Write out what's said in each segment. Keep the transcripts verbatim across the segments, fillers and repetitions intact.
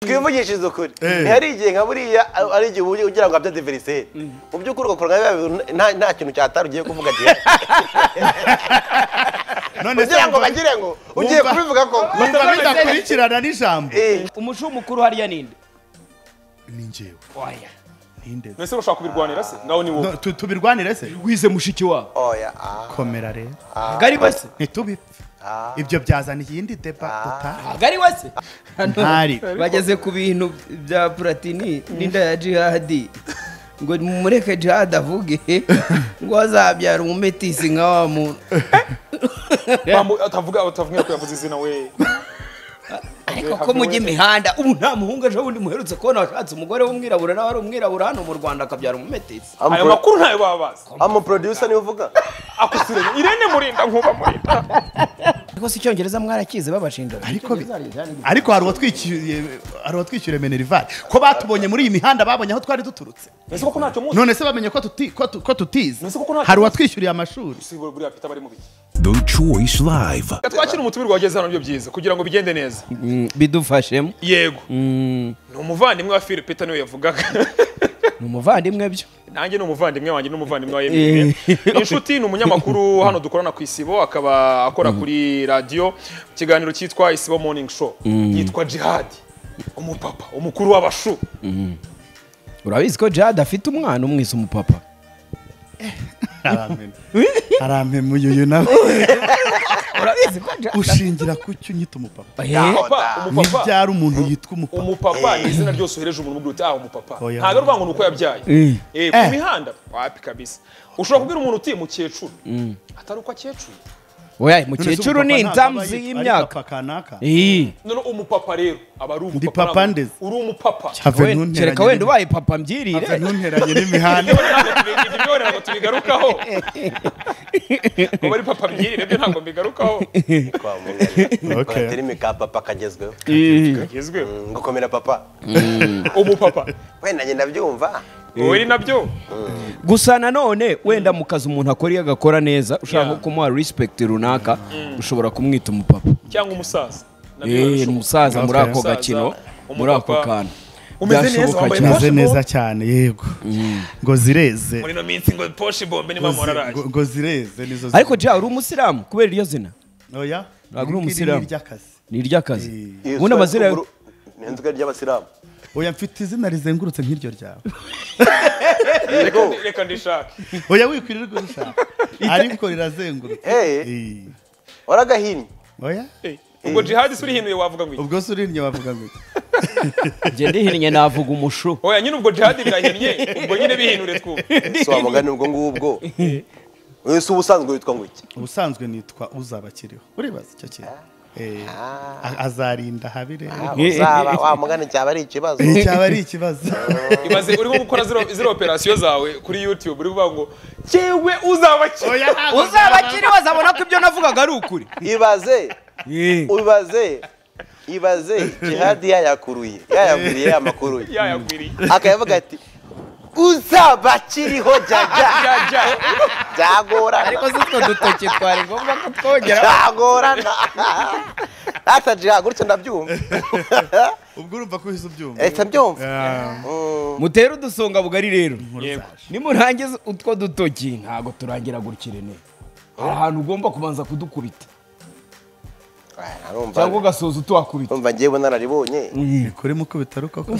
twivugishije ukuri ntihari igihe nka buriya ari igihe ugira ngo abya diveriseri mu by'ukuri ugakora nta nta kintu cyatari ugiye kuvuga gihe none se ngo bagire ngo ugiye kubivuga ko batabidakurikirana n'ijambo umuco mukuru hariya ninde ni njyewe oya ninde nese ushaka kubirwanira se ngaho ni wowe tubirwanire se wize mushiki wa oya komera rero gari wese ntitubipfe ibyo byazana iyindi deba uta gari wese ntari bageze ku bintu bya Platini n'inda ya Jihadi ngo mureke Jihad avuge ngo azabyara umumetisi nka wa muntu atavuga atavuga ko yavuze izina we ariko ko mujye imihanda ubu nta muhungu aje wundi muherutse kubona washatse umugore w'umwirabura nawe ari umwirabura hano mu Rwanda akabyara umumetisi ayo makuru ntayo babaza ama producer niwe uvuga akusire Irene Murinda nkuba Murinda ariko si cyongereza mwarakize babashinja ariko ariko hari watwikiriye hari watwikiriye Menerival ko batubonye muri iyi mihanda babonye aho twari duturutse nese ko ntacyo muzi none se bamenye ko tuti ko tutize hari watwishyuriye amashuri si buriya Peter bari mu biki The Choice Live twakira umutumire wageze hano byo byiza kugira ngo bigende neza bidufashemo yego ni umuvandimwe wa Phil Peter niwe yavugaga ni umuvandimwe byo nanjye ni umuvandimwe wanjye n'umuvandimwe wa Emile inshuti ni umunyamakuru hano dukorana ku Isibo akaba akora kuri radio kiganiro cyitwa Isibo Morning Show yitwa Jihad umupapa umukuru w'abashu urabizi ko Jihad afite umwana umwise umupapa aramen aramen muyu nawe urabizi ko ushingira ku cyo nyita umupapa umupapa umupapa byari umuntu yitwa umupapa umupapa ni izina ryose uhereje umuntu mu gute ah umupapa ntago rwango nuko yabyaye eh ku mihanda wapi kabisa ushobora kubwira umuntu uti mukecuru atari uko akecuru oya mukecuru ni intamzi y'imyaka eh none umupapa rero aba ari umupapa uri umupapa kereka wenda ubaye papa mbyirire ntunteranye n'imihanda ibyo ntabwo tubigarukaho bari papa mbyirire byo ntabwo mbigarukaho okay tiri mika papa kagezweho kagezweho ngo komera papa umupapa wenda njye ndabyumva wowe nabyo gusa nanone wenda mu kazi umuntu akora agakora neza ushaka kumuha respect runaka ushobora kumwita umupapa cyangwa umusaza eh umusaza muri ako gakino muri ako kantu umeze neza wambaye umeze neza cyane yego ngo zireze muri no minsi ngo Porsche bombe ni mama waraje ngo zireze nizo ariko ja uri umusiramu kubera iyo zina oya uri umusiramu ni ry'akazi ni ry'akazi ubona amazina nenzwe ry'abasiramu oya mfite izina rizengurutse nk'iryo ryawe reka ndishaka oya wikwirirwa gushaka ariko rirazengurutse eh waragahini oya ubwo Jihad suri hinuye wavuga ngo ubwo suri hinuye wavuga ngo je ndihinnye navuga umushu oya nyine ubwo Jihad birahinnye ubwo nyine bihinure twuba so amagana ubwo ngubwo wese ubusanzwe witwa ngo iki ubusanzwe nitwa uzabakiriho uribaza icyo kintu eh azarinda habire uzaba wa mugana cyaba ari ikibazo cyaba ari ikibazo ibaze urimo gukora zero zero operation zawe kuri YouTube uri kuvuga ngo cyewe uzabakiri uzabakiri wazabona ko ibyo navugaga ari ukuri ibaze ubibaze ibaze Jihad yayakuruye yayaguriye amakuru yayaguriye akayavuga ati uzabakiriho jaja jaja jagora ariko zitwo dutoke twari ngombwa ko twongera jagorana ataje gutyo ndabyumva ubwo urumva ko hizo byumva eh tabyumva mutera udusonga bugari rero nimurangiza utwo dutoki ntago turangira gurikirene ahantu ugomba kubanza kudukubita cyangwa gasoza utwakubita umva ngiye bona naribonye kuri mukubita ruko ko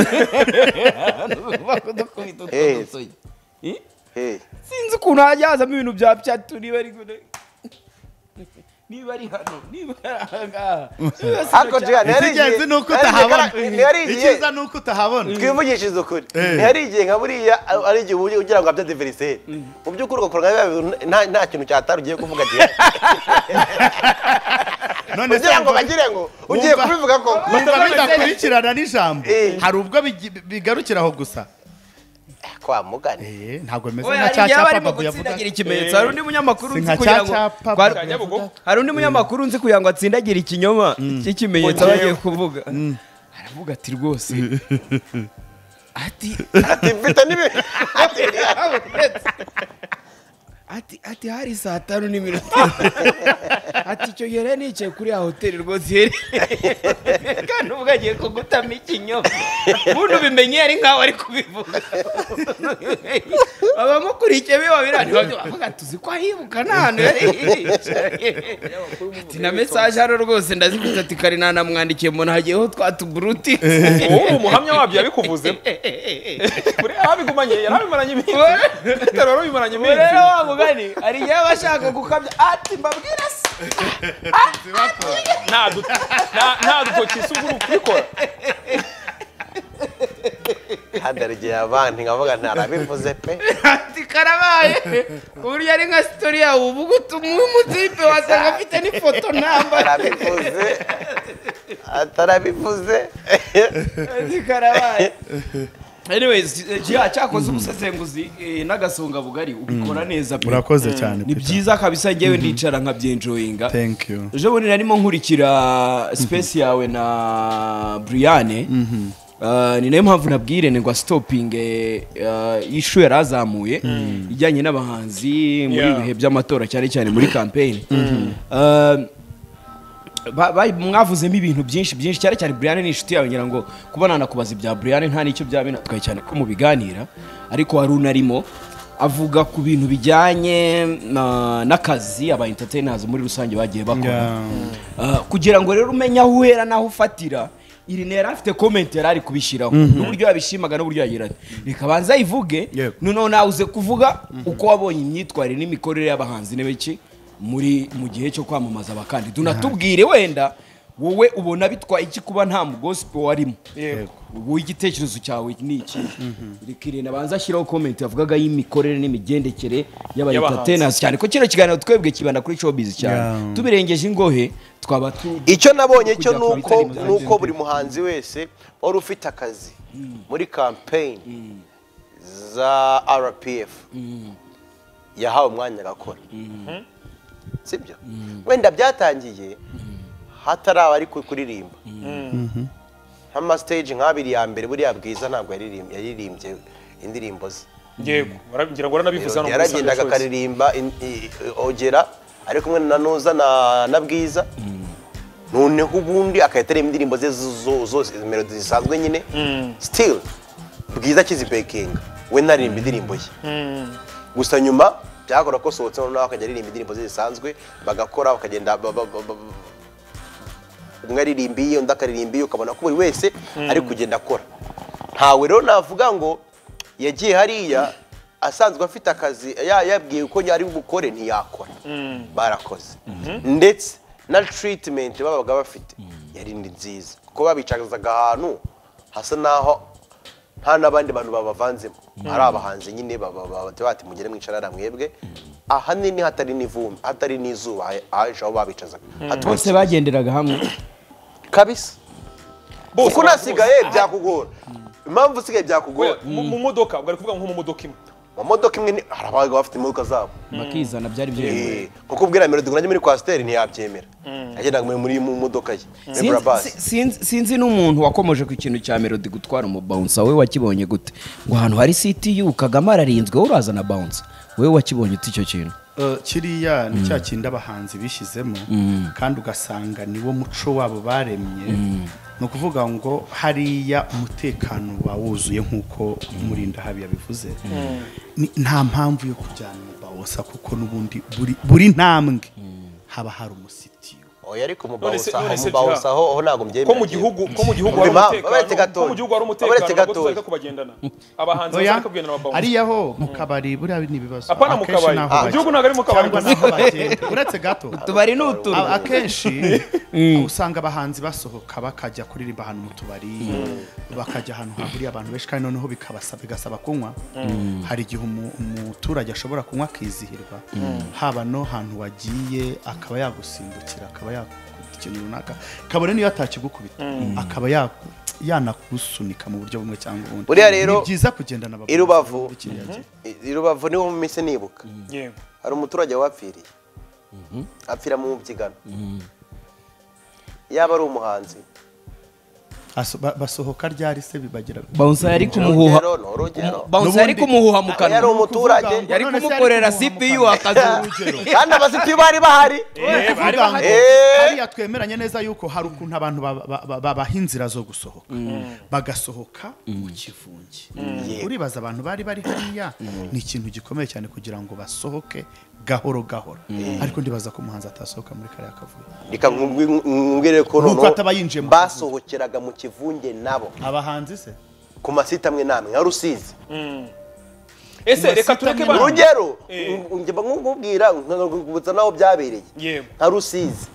eh eh sinzi ukuntu hajyazamo ibintu bya byatu niba ari niba ari hano niba aha ako je nari nuko utahabona ikiza nuko utahabona twivugishije ukuri ntihari igihe nka buriya ari igihe ugira ngo abya diveriseri mu by'ukuri ugakora nta nta kintu cyatari ugiye kuvuga gihe none se ngo bagire ngo ugiye kubivuga ko batabidakurikirana n'ijambo hari ubwo bigarukiraho gusa kwa mugani eh ntago meze nka cyapa babu yavuga ikimenyetso hari undi munyamakuru nzi kugira ngo hari undi munyamakuru nzi kugira ngo atsindagira ikinyoma cy'ikimenyetso bagiye kuvuga aravuga ati rwose ati ati mfite nibe ati ati hari saa tanu n'iminota ati icyo gihe nicaye kuri ya hoteli rwose kandi ubwo agiye kugutama ikinyoma ubundi ubimenye ari nkaho ari kubivuga abamukurikiye biba birani bavuga tuzi ko ahibuka nane ati na message haro rwose ndazikuza ati kari nana mwandikiye mbona hagiyeho twatuburuti uwo umuhamya wabyo yabikuvuze kuri abigumanye yarabimaranye ibintu rero bimaranye ibintu rero wamugani ari yewe ashaka gukabya ati mbabwira se nta nta dutoki isuguru kubikora hadarigeye abandi nkavuga ntarabivuze pe ati karabaye kuburyo ari nka story yawe uvuga utumwe umutipe wasanga afite n'ifoto namba atarabivuze atarabivuze ati karabaye anyways jya cyakoze ubusesenguzi n'agasonga bugari ubikora neza pe urakoze cyane ni byiza kabisa ngewe ndicara nkabyenjoyinga thank you je bone narimo nkurikira space yawe na Briane Uh, ni nayo mpamvu nabwire ngo stopping uh, issue yarazamuye mm. ijyanye n'abahanzi muri yeah. bihe by'amatora cyane cyane muri campaign mm -hmm. uh, mwavuzemo ibintu byinshi byinshi cyane cyane Brian ni inshuti yawe ngira ngo kubana nakubaza ibya Brian nta nicyo byabina twaye cyane ko mu biganira ariko hari unarimo avuga ku bintu bijyanye n'akazi aba entertainers muri rusange bagiye bakora yeah. uh, kugira ngo rero umenye aho uhera naho ufatira iri nera afite comment yarari kubishiraho n'uburyo yabishimaga n'uburyo yagira bikabanza ivuge none nawuze kuvuga uko wabonye imyitwarire n'imikorere y'abahanzi nebeki muri mu gihe cyo kwamamaza abakandi dunatubwire wenda wowe ubona bitwa iki kuba nta mu gospel warimo yego wowe igitekerezo cyawe ni iki rikirena banza shiraho comment yavugaga y'imikorere n'imigendekere y'abayentertainers cyane ko kino kiganiro twebwe kibanda kuri showbiz cyane tubirengeje ingohe twaba tu icyo nabonye cyo nuko nuko buri muhanzi wese wari ufite akazi muri campaign za R P F yahawe umwanya gakora sibyo wenda byatangiye hatarawa ari kuririmba hama stage nk'abiri ya mbere buri yabwiza ntabwo yaririmbye yaririmbye indirimbo ze yego baragira ngo ranabivuza no yaragendaga akaririmba ogera ari kumwe na Noza na na Bwiza noneho ubundi akayeterema indirimbo ze zose melody zisanzwe nyine still Bwiza kizipekinga we naririmba indirimbo ye gusa nyuma byakora ko sohotse noneho akajya aririmba indirimbo ze zisanzwe bagakora bakagenda umwe aririmbiye undi akaririmbiye ukabona ko buri wese ari kugenda akora ntawe rero navuga ngo yagiye hariya asanzwe afite akazi yabwiye uko ari bukore ntiyakora barakoze ndetse na treatment babaga bafite yari nziza kuko babicazaga ahantu hasa naho nta nabandi bantu babavanzemo ari abahanzi nyine bati mugere mwicarara mwebwe ahanini hatari n'ivumbi hatari n'izuba aho babicazaga bose bagenderaga hamwe kabisa kuko nasigaye byakugora impamvu usigaye byakugora mu modoka ubwo ari kuvuga nko mu modoka imwe mu modoka imwe harabaga bafite imodoka zabo bakizana byari byemewe kuko ubwira melody ngo muri Coaster ntiyabyemera yagendaga muri mu modoka ye sinzi n'umuntu wakomeje ku kintu cya melody gutwara mu bouncer we wakibonye gute ngo ahantu hari C T U Kagame ararinzwe urazana bouncer we wakibonye uti icyo kintu kiriya ni cya kindi abahanzi bishizemo kandi ugasanga niwo muco wabo baremye no kuvuga ngo hariya umutekano wawuzuye nkuko Murinda habi yabivuze nta mpamvu yo kujyana bawosa kuko nubundi buri buri ntambwe haba hari umusitiyo oya ariko mu bawosa mu bawosa ho nago mbyemera ko mu gihugu ko mu gihugu hari umutekano ko mu gihugu hari umutekano gutozeka kubagendana abahanzi bashaka kugendana ababawosa ari yaho mu kabari buri abi nibibazo apana mu kabari igihugu nago ari mu kabari uretse gato tubari n'uturu akenshi usanga abahanzi basohoka bakajya kuririmba ahantu mu tubari bakajya ahantu hahuriye abantu benshi kandi noneho bikabasaba bigasaba kunywa hari igihe umuturage ashobora kunywa akizihirwa haba no hantu wagiye akaba yagusimbukira akaba ikintu runaka kabone niyo atakigukubita akaba yanakusunika mu buryo bumwe cyangwa ubundi buriya rero ni byiza kugendana abagabo irubavu irubavu niho mu mise nibuka hari umuturage wapfiriye apfira mu byigano yaba ari umuhanzi Aso- ba- basohoka ryari se bibagira bouncer yari kumuhuha urugero ni urugero bouncer yari kumuhuha mu yari kanwa umuturage yari None se kumukorera yari C kumuhuha P U mu kanwa. akaza kandi abasipi bari bahari Eh, bari bahari. Eh. hariya twemeranye neza yuko hari ukuntu abantu ba- ba- ba- babaha inzira zo gusohoka bagasohoka mu kivunge uribaza abantu bari bari hariya ni ikintu gikomeye cyane kugira ngo basohoke gahoro gahoro ariko ndibaza ko umuhanzi atasohoka muri kariya kavuyo reka nkubwire ko Nuko noneho ataba yinjiye mu basohokeraga mu kivunge nabo abahanzi se ku masite amwe namwe nka Rusizi ese reka tureke Umusitani bana urugero Eh. njye nkubwira nkubutsa naho byabereye Yego. nka Rusizi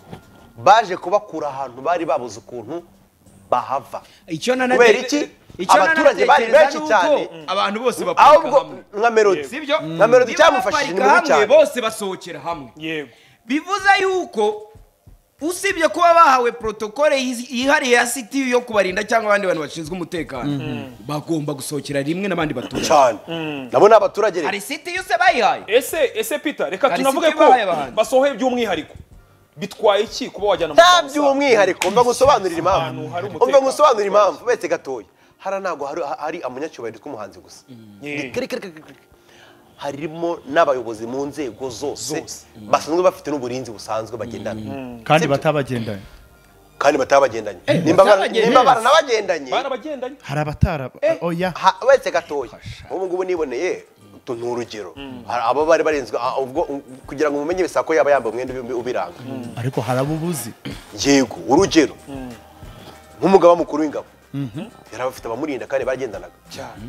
baje kubakura ahantu bari babuze ukuntu bahava icyo kubera iki abaturage bari benshi cyane abantu bose ahubwo baparika hamwe nka Melody sibyo nka Melody cyamufashije ni mubi cyane bose basohokera hamwe yego bivuze yuko usibye kuba bahawe protokole yihariye ya city yo kubarinda cyangwa abandi bantu bashinzwe umutekano bagomba gusohokera rimwe n'abandi baturage cyane nabo ni abaturage rero hari city yose bayihaye ese ese Peter reka Hari tunavuge siti ko bahaye abahanzi. basohoye by'umwihariko bitwaye iki kuba wajyana mu nta Faransa? by'umwihariko mva gusobanurira impamvu Ahantu hari umva umutekano. gusobanurira impamvu betse gatoya hari ntabwo hari hari amunyacyubahiro tw'umuhanzi gusa Yeah. Kiri- kiri- kiri- kiri. harimo n'abayobozi mu nzego zose Zose. basanzwe bafite n'uburinzi busanzwe bagendana kandi batabagendanye kandi batabagendanye nimba bara- batabagendanye. nimba baranabagendanye barabagendanye hari abatara oya ha- wese gatoya ubu ngubu niboneye utu ni urugero Hari abo bari barinzwe ah, ubwo um, kugira ngo mumenye bisa ko yaba yambaye umwenda ubi- ubiranga ariko hari abubuzi yego urugero nk'umugaba mukuru w'ingabo yari abafite abamurinda kandi bagendanaga cyane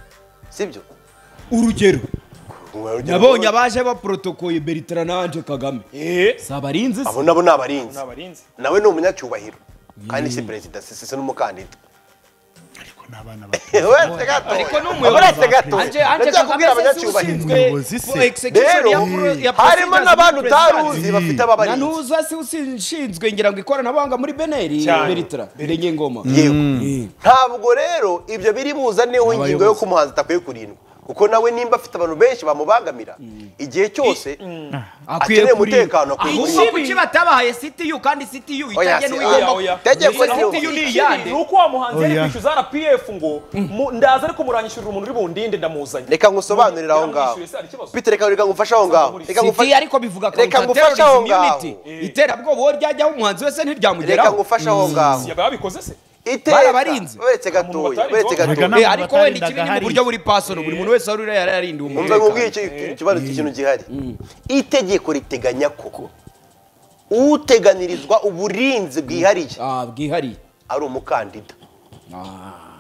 sibyo urugero Urugero- nabonye abaje ba protokole Bertrand na Ange Kagame eh sabarinzi abo nabo ni abarinzi n'abarinzi nawe ni umunyacyubahiro kandi si perezida si si n'umukandida ariko n'abana bato wese gato Ariko ni umuyobozi wese gato Ange Ange ndajya kubwira Kagame se abanyacyubahiro ushinzwe Umuyobozi se. for execution rero ya pro- ya harimo procedures n'abantu muri president. utaruzi bafite na ababarinzi nuza si ushinzwe ngira ngo ikoranabuhanga muri Beneri Cyane. Bertrand Birenge Ngoma yego ntabwo rero ibyo biri buzaneho ingingo yo ko umuhanzi atakwiye kurindwa kuko nawe nimba afite abantu benshi bamubangamira igihe cyose akeneye umutekano akwiye ahubwo kurindwa kuki batabahaye city you kandi city you Oya, itajya si- n'uwigomba oya, oya. tegeko City ryo you ni iyande ni uko wa muhanzi yari Oya. kwishyuza R P F ngo mu- ndaza ariko muranyishyurira umuntu uri bundinde ndamuzanye reka ngusobanurire aho ngaho Yaramwishyuye se hari ikibazo? Peter reka reka ngufashe aho ngaho reka City ngufashe ariko bivuga reka counter ngufashe aho terrorism ngaho unity iterabwoba uwo ryajyaho umuhanzi wese reka ntiryamugeraho ngufashe aho ngaho yaga babikoze se iteka Barabarinze. uretse gatoya batarinze uretse Reka gatoya nabo Eh, ariko wenda batarindaga iki ni mu hariya. buryo buri pasono buri muntu wese wari uriya yararindiwe umva umutekano ngubwiye ikibazo cy'ikintu gihari itegeko riteganya ko uteganirizwa uburinzi bwihariye ah bwihariye ari umukandida ah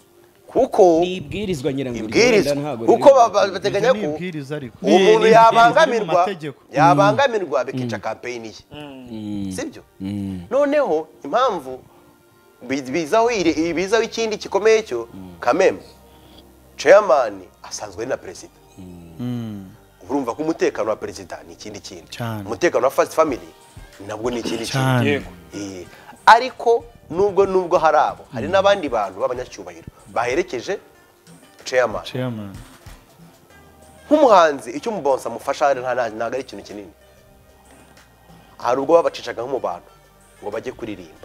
kuko ni ibwirizwa nyirango ibwirizwa kuko ba- ba- bateganya Ibyo ni ko ibwiriza ariko uwo muntu Ni ibwiriza biri mu yabangamirwa mategeko. yabangamirwa bikica kampeyini ye sibyo noneho impamvu bi- bizaho ire- bizaho ikindi gikomeye cyo kameme chairman asanzwe ari na perezida urumva ko umutekano wa perezida ni ikindi kintu Cyane. umutekano wa first family nabwo ni ikindi kintu Cyane. Yego. Eh, ariko nubwo nubwo hari abo hari n'abandi bantu b'abanyacyubahiro baherekeje chairman chairman nk'umuhanzi icyo umubonsa amufasha hari nta ntabwo ari ikintu kinini hari ubwo babacicaga nko mu bantu ngo bajye kuririmba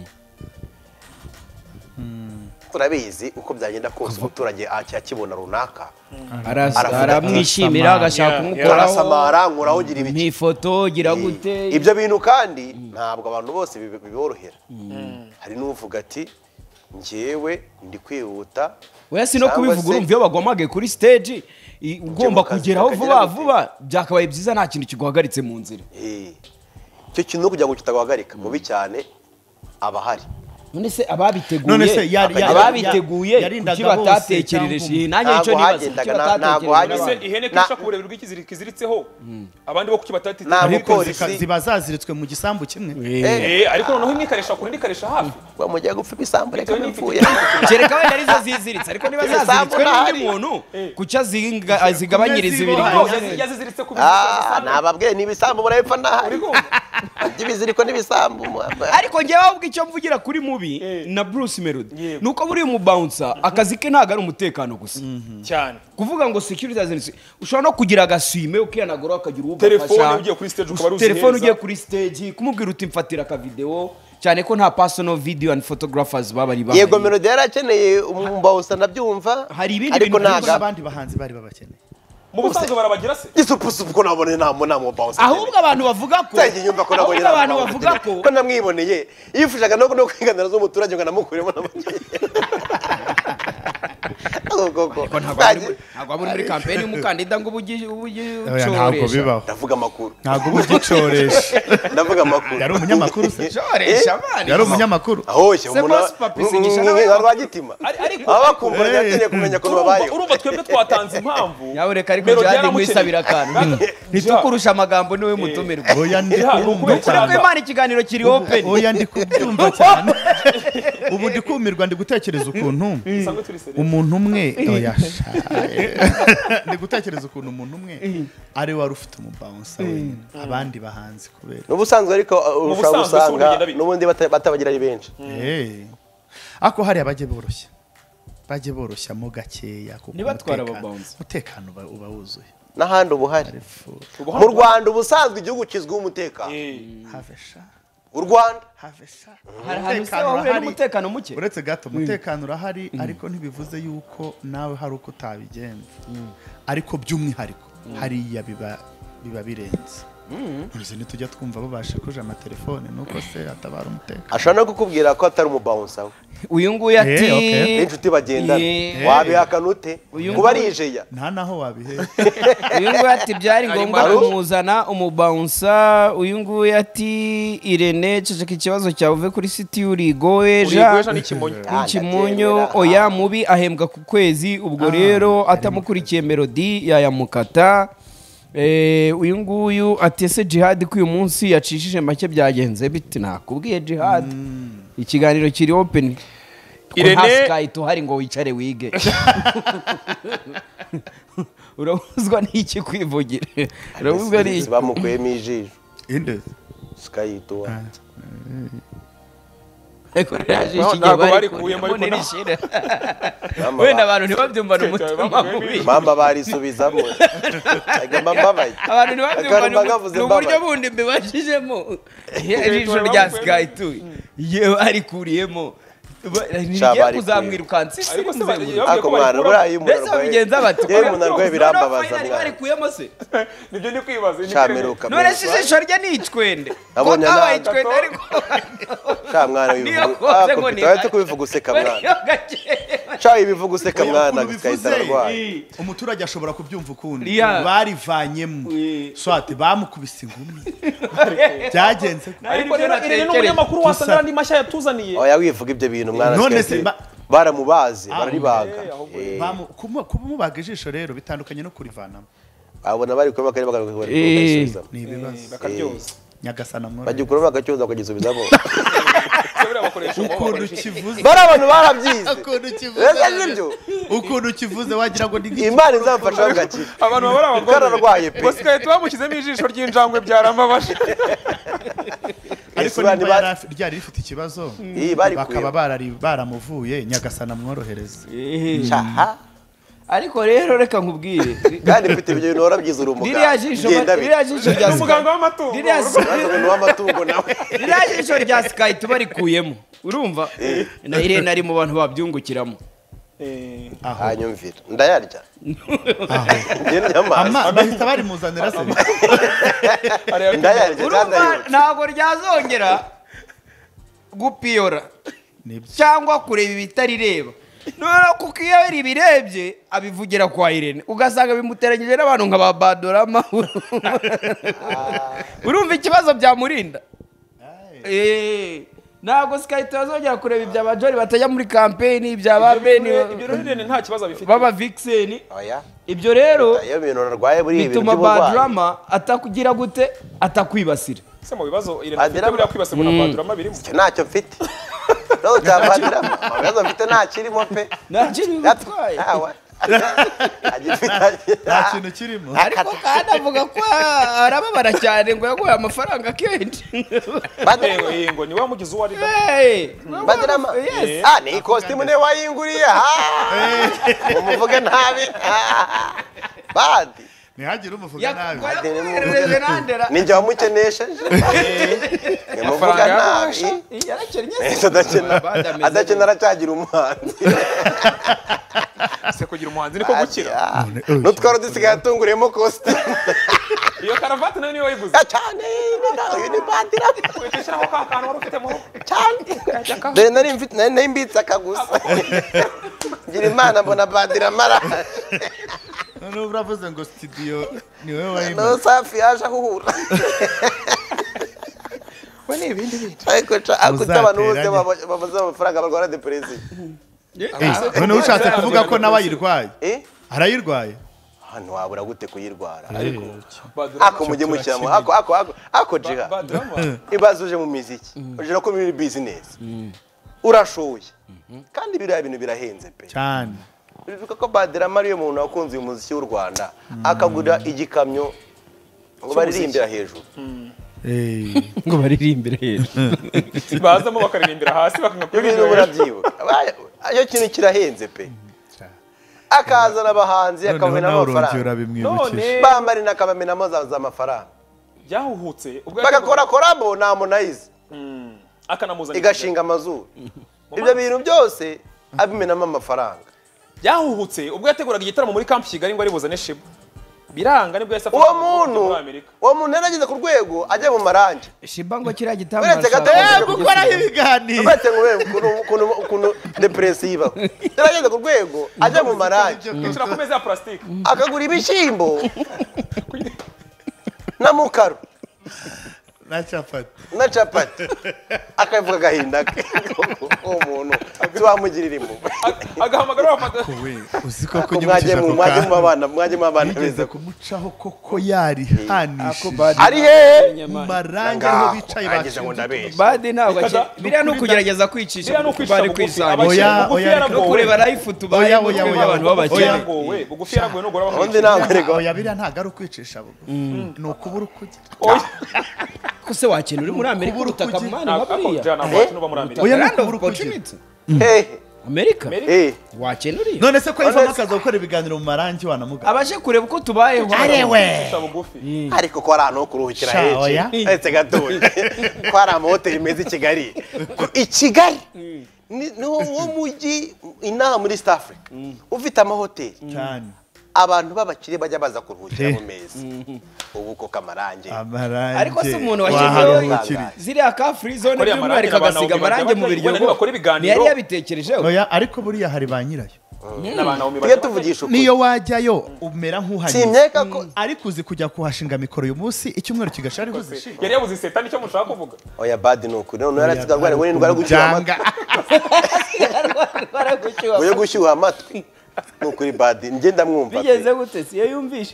turabizi uko byagenda kose umuturage akibona runaka aravuga aramwishimira ati, agashaka "Yeah, kumukoraho arasamara nkuraho ugira ibiki nk'ifoto gira gute ibyo bintu kandi ntabwo abantu bose bibi- biborohera hari n'uvuga ati njyewe ndi kwihuta oya si no cyangwa kubivuga se- urumva iyo bagwamagaye kuri stage i- ugomba mu kazi kugeraho kakagera vuba gute? vuba byakabaye byiza nta kintu kiguhagaritse mu nzira Eh, icyo kintu no kugira ngo kitaguhagarika mubi cyane aba ahari none se ababiteguye None se yari- yari- ababiteguye yarindaga kuki bose batatekerereje cyangwa iyi nanjye nicyo Ntabwo nibaza kuki hagendaga, na- ntabwo batatekereje ese ihene Na- kisha ku burebure bw'ikiziriko kiziritseho abandi bo kuki batati Nta ariko mupolisi. zika- ziba zaziritswe mu gisambu kimwe Eh, eh ariko noneho imwe ikaresha kure indi ikaresha hafi mujya gupfa ibisambu reka Bitewe bipfuye kereka wenda arizo ziziritse ariko niba Ibisambu zaziritswe n'undi ntahari. muntu kuki azinga- azigabanyiriza ibiri ziboha. byose Yazi- yaziziritse ku Ah, nababwiye ni ibisambu murabipfa ntahari by'ibiziriko n'ibisambu ariko njyewe ahubwo icyo mvugira kuri mubi na Bruce Melody Yego. nuko buriya umubouncer akazi ke ntabwo ari umutekano gusa cyane kuvuga ngo security agency ushobora no kugira agaswime ukihanagura ukagira uwo telefone ugafasha. ugiye kuri stage ukaba ari telefone uziheza. ugiye kuri stage kumubwira uti mfatira akavideo cyane ko nta personal video and photographers baba ari bahari. yego Melody yarakeneye umubawusa ndabyumva hari ibindi ariko bintu ntaga n'abandi bahanzi bari babakeneye mu busanzwe barabagira se isupusupu ko nabone nta nta mubawusa ahubwo abantu bavuga ko Tangi nyumva ko nabonye ahubwo abantu bavuga ko ko namwiboneye yifushaga no no kwiganira z'umuturage ngo namukuremo n'abakeye ntabwo ntabwo muri campaign y'umukandida ngo ubugi ntabwo bibaho ndavuga amakuru ntabwo bugicoresha ndavuga amakuru yari umunyamakuru se coresha abana yari umunyamakuru ahoshye Se boss papi sigisha nawe nawe. rwagitima ariko abakumbura yatenye kumenya ko babayeho urumva twebwe twatanze impamvu yawe reka ariko Melody jadi yaramukeneye. mwisabira akantu ntitukurusha amagambo niwe mutumirwa oya ndi Jihad, kumva ukubera kuko cyane imana ikiganiro kiri open oya ndi kubyumva cyane ubu ndi kumirwa ndi gutekereza ukuntu Usanga turi serious. umuntu umwe oya shaye. ndi gutekereza ukuntu umuntu umwe ari wari ufite umubawunsa wenyine abandi bahanzi kubera n'ubusanzwe ariko ushobora busanzwe si gusanga ubugenda bite. n'ubundi bata- batabagira ari benshi Eh. ako hari abajye boroshya bajye boroshyamo gakeya kuko Ntibatwara umutekano- ababounce. umutekano uba uba wuzuye n'ahandi uba uhari Arifu. mu Rwanda ubusanzwe igihugu kizwiho umutekano Eh, have sha u Rwanda have sha hari ahantu se Umutekano wahuye urahari. n'umutekano muke uretse gato umutekano urahari ariko ntibivuze yuko nawe hari uko utabigenza ariko by'umwihariko hariya biba biba birenze ntuzi ntitujya twumva babashikuje amatelefone nuko se atabara umutekano ashobora no kukubwira ko atari umubawunsa we uyu nguyu ati Eh, okay. n'inshuti bagendana Eh. wabihakana ute Uyu kuba nguyu- ari ijeya nta naho wabihera uyu nguyu ati byari ngombwa Ari- kumuzana umubawunsa uyu nguyu ati Irene ceceka ikibazo cyawe uve kuri siti y'urigoweja urigweja n'ikimonyo ikimunyo oya mubi ahembwa ku kwezi ubwo rero atamukurikiye Melody yayamukata. Eh, uyu nguyu ati ese Jihad ko uyu munsi yacishije make byagenze bite nakubwiye Jihad ikiganiro kiri open Irene- nta Sky tuhari ngo wicare wige urabuzwa n'iki kwivugira urabuzwa n'iki bamukuyemo ijisho inde sikayituwa ntabwo barikuyemo ariko nta- wenda abantu ntibabyumvane umutima mubi mamba barisubizamo agamba mbabaye abantu ntibabyumvane Akaruma gavuze ni uburyo mbabaye. bundi mbibajijemo ijisho rya Sky tu yewe arikuriyemo ntigiye barikuye. kuzamwirukansa Ariko se isinze bari- buri- Yabwiye ako ko mwana barikura- buriya iyo umuntu mbese babigenza bati yewe umuntu arwaye birambabaza Noneho finally mwana barikuyemo se nibyo ndi kwibaza ni shameruka none se ijisho rye ni icwende ko Nabonye kabaye nanga. icwende ariko sha mwana niyo wivuga koze ah ngo kopi ni tawe tukubivuga useka mwana Niyo gakeya. sha ibivuga useka mwana ukuntu bikahita bivuze, arwaye umuturage ashobora kubyumva ukundi Yeah. barivanyemo Oui. swate bamukubise ingumi byagenze ko- ariko Nibyo rero Irene natekereje. n'umunyamakuru wasanga Gusa- andi mashya yatuzaniye oya wivuga ibyo bintu mwana None sikahita- se ba- baramubaze Ah, bararibaga eh, ahubwo Eh, Bamu- kumu- kumubaga ijisho rero bitandukanye no kurivanamo abona bari kureba akareba Eh. bakagisubiza ni ibibazo bakaryoza nyagasana mworohe. bagikuramo bagacyoza bakagisubizamo Se buriya bakoresha ukuntu bakoresha- kivuze bari abantu barabyize ukuntu Ese kivuze nibyo ukuntu kivuze wagira ngo ni nk'iki- imana izamfasha bagakira abantu baba ari abagome kararwaye pe ngo sikahita bamushyizemo ijisho ry'injangwe byarambabaje ariko Ese niba bari- yari afi- ryari rifite ikibazo Iyi barikuye. bakaba barari baramuvuye nyagasana mworohereze Shaha. ariko rero reka nkubwire kandi mfite ibyo bintu warabyize uri ririya umuganga jisho Genda bite. ririya jisho rya ni Sky umuganga w'amatungo ririya Uraza umuntu w'amatungo nawe ririya jisho rya Sky tubarikuyemo urumva na Irene ari mu bantu babyungukiramo Eh, aho hanyumvira ndayarya aho ngenda amazi Ama- bahita barimuzanira se ariya- ndayarya kandi urumva ayobye ntabwo ryazongera gupiyora nibyo cyangwa kureba ibitarireba noneho kuko iyo ibirebye abivugira kwa Irene ugasanga bimuteranyije n'abantu nka ba Badorama urumva ikibazo byamurinda Eh, ntabwo Sky tuzongera kureba ibya bajori batajya muri kampeni ibya ba Beni ibyo rero Irene nta kibazo bifite baba Vixen oya ibyo rero iyo bintu narwaye buri ibi bintu bituma by'uburwayi Badrama atakugira gute atakwibasira se mu bibazo Irene afite Badrama- buriya kwibasirwa na Badrama birimo icyo ntacyo mfite rero cyabadiramo ibibazo mfite nta kirimo pe nta kintu bigutwaye Awa. agifite nta kintu kirimo ariko kandi avuga ko arababara cyane ngo yaguhaye amafaranga kenshi Badrama. Eh, ngo niwe wamugize uwo ari we. Hey, Badrama. yes. Ah, ni ikositimu niwe wayinguriye ha umuvuge nabi Ah. badi ntihagire umuvuga nabi yakohereje nandera ninjye wamukenesheje muvuga nabi adakena aracyagira umuhanzi se kugira umuhanzi niko gukira n'utwaro dusigaye atunguriyemo kositimu iyo karavati nayo niyo wayiguze cyane uyu ni Badira witishyiraho ka kantu wari ufite mu rugo cyane dore nari mfite nari mbitse akagusa ngira imana mbona Badira mara none uravuze ngo studio ni wowe wayima no safi yaje ahura we ni ibindi bindi ariko akuta abantu bose babaza amafaranga barwara depression none ushatse kuvuga ko nawe ayirwaye eh arayirwaye hano wabura gute kuyirwara ariko ako mujye mushyiramo ako ako ako ako jiga ibazuje mu muziki uje no muri business urashoye kandi biriya bintu birahenze pe cyane bivuga ko Badira Mariyo umuntu wakunze uyu muziki w'u Rwanda akagura igikamyo ngo baririmbira hejuru eh ngo baririmbire hejuru bazamo bakaririmbira hasi bakanga ibintu burabyibuka ayo kintu kirahenze pe akazana abahanzi akabona amafaranga bimwibukije bambari nakabamenamo za amafaranga byahuhutse ubwo bagakora korabo na Harmonize akanamuzana igashinga amazuru ibyo bintu byose abimenamo amafaranga byahuhutse ubwo yateguraga igitaramo muri Camp Kigali ngo ari buzane Shiba biranga nibwo yasa uwo muntu uwo muntu yarageze ku rwego ajya mu marange Shiba ngo kiriya gitambo uretse gato gukora ibiganiro uretse ngo ukuntu ukuntu depressive yarageze ku rwego ajya mu marange kicira ku meza ya plastique akagura ibishyimbo na mukaro na capati na capati akavuga agahinda ke umuntu twamugirira impuhwe agahamagara bafata uzi ko mwaje mu mwaje mu abana mwaje mu abana beza kumucaho koko yari hanishe ari he mu marange aho bicaye bagize ngo ndabe Badi ntabwo biriya no kugerageza kwicisha biriya no kwishyira kwisanga oya oya no kureba life tubaye oya oya oya abantu babakene ngowe bugufi yaragoye no gora undi ntabwo rego oya biriya ntago ari ukwicisha bugu ni ukubura ukugira ko se wakene uri muri Amerika urutaka mani maburiya oya ni ukubura ukugira eh Amerika eh wakene uri none se ko yivamo akaza gukora ibiganiro mu marange wanamuga abaje kureba uko tubayeho arewe ariko ko ari ahantu ho kuruhukira henshi etse gatoya ko ari amahoteli meza i Kigali i Kigali ni wo mujyi inaha muri East Africa ufite amahoteli cyane abantu b'abakire bajya baza kuruhukira mu meza ubu ko kamarange amarange ariko se umuntu washyizeho ziriya ka free zone by'umwihariko agasiga amarange mu biryo ntiyari yabitekerejeho oya ariko buriya hari ba nyirayo tujye tuvugisha ukuri niyo wajyayo umera nk'uhanyuze simyeka ko ariko uzi kujya kuhashinga mikoro uyu munsi icyumweru kigashira ari kuzishinga yari yabuze iseta nicyo mushaka kuvuga oya Badi nukuri none yaratsiga rwari ngo n'indwara gushyuha amatwi uyo gushyuha amatwi nukuri Badi ngenda mwumva bigeze gute si yumvishe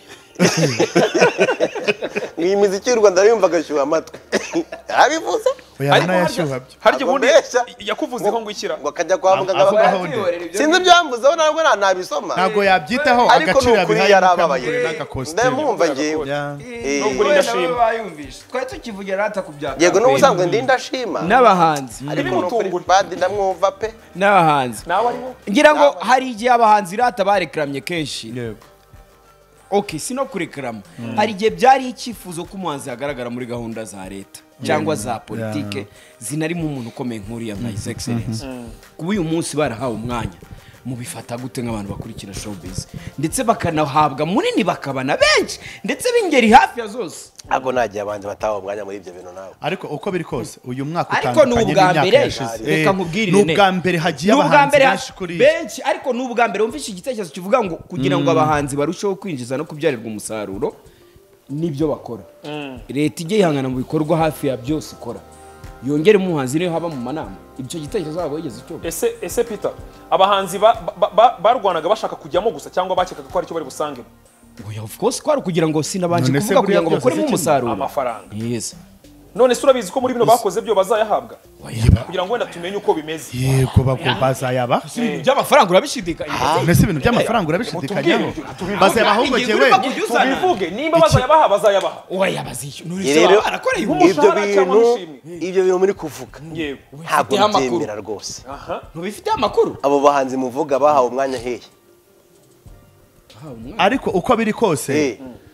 iyi muziki y'u Rwanda yumva agashyuha amatwi abivuze oya nayashyuha byo harya ubundi yakuvuzeho ngo ikira ngo akajya kwa muganga bakavuga sinzi byamvuzeho ntabwo ntabisoma ntabwo yabyitaho ariko agaciro nukuri yabihaye yarababaye n'agakositimu ndamwumva ngewe nubwo ndashima bayumvishe twari tukivugira rata kubyaka yego n'ubusanzwe ndi ndashima n'abahanzi ariko nukuri Badi ndamwumva pe n'abahanzi nawe ariho ngira ngo hari igihe abahanzi rata barekramye kenshi yego okay sino kurekrama hari igihe byari icyifuzo ko umuhanzi yagaragara muri gahunda za leta cyangwa za politike zinari mu muntu ukomeye nk'uriya nka His Excellence kuba uyu munsi barahawe umwanya mubifata gute nk'abantu bakurikira showbiz ndetse bakanahabwa munini bakabana benshi ndetse bingeri hafi ya zose ako nagiye abandi bataha umwanya muri ibyo bintu nawe ariko uko biri kose uyu mwaka ariko utandukanye n'ubwa n'imyaka mbere yashize reka nkubwire n'ubwa mbere hagiye abahanzi benshi kuri benshi ariko n'ubwa mbere wumvishe igitekerezo kivuga ngo kugira ngo abahanzi barusheho kwinjiza no kubyarirwa umusaruro nibyo bakora leta ijye ihangana mu bikorwa hafi ya byose ikora yongere umuhanzi niyo haba mu manama ibyo gitekerezo zabo yigeze cyo ese ese Peter abahanzi barwanaga bashaka kujyamo gusa cyangwa bakekaga ko ari cyo bari busangemo oya of course kwari kugira ngo sinabanje kuvuga kugira ngo bakoremo umusaruro amafaranga yes none se urabizi ko muri bino bakoze byo bazayahabwa kugira ngo wenda tumenye uko bimeze yego bako bazayaba by'amafaranga urabishidikanya nese ibintu by'amafaranga urabishidikanyaho bazayabaho ngo jewe tubivuge nimba bazayabaha bazayabaha oya bazishyura rero arakora ibyo bintu ibyo bintu muri kuvuga ntabwo byemera rwose ntubifite amakuru abo bahanzi muvuga bahawe umwanya hehe ariko uko biri kose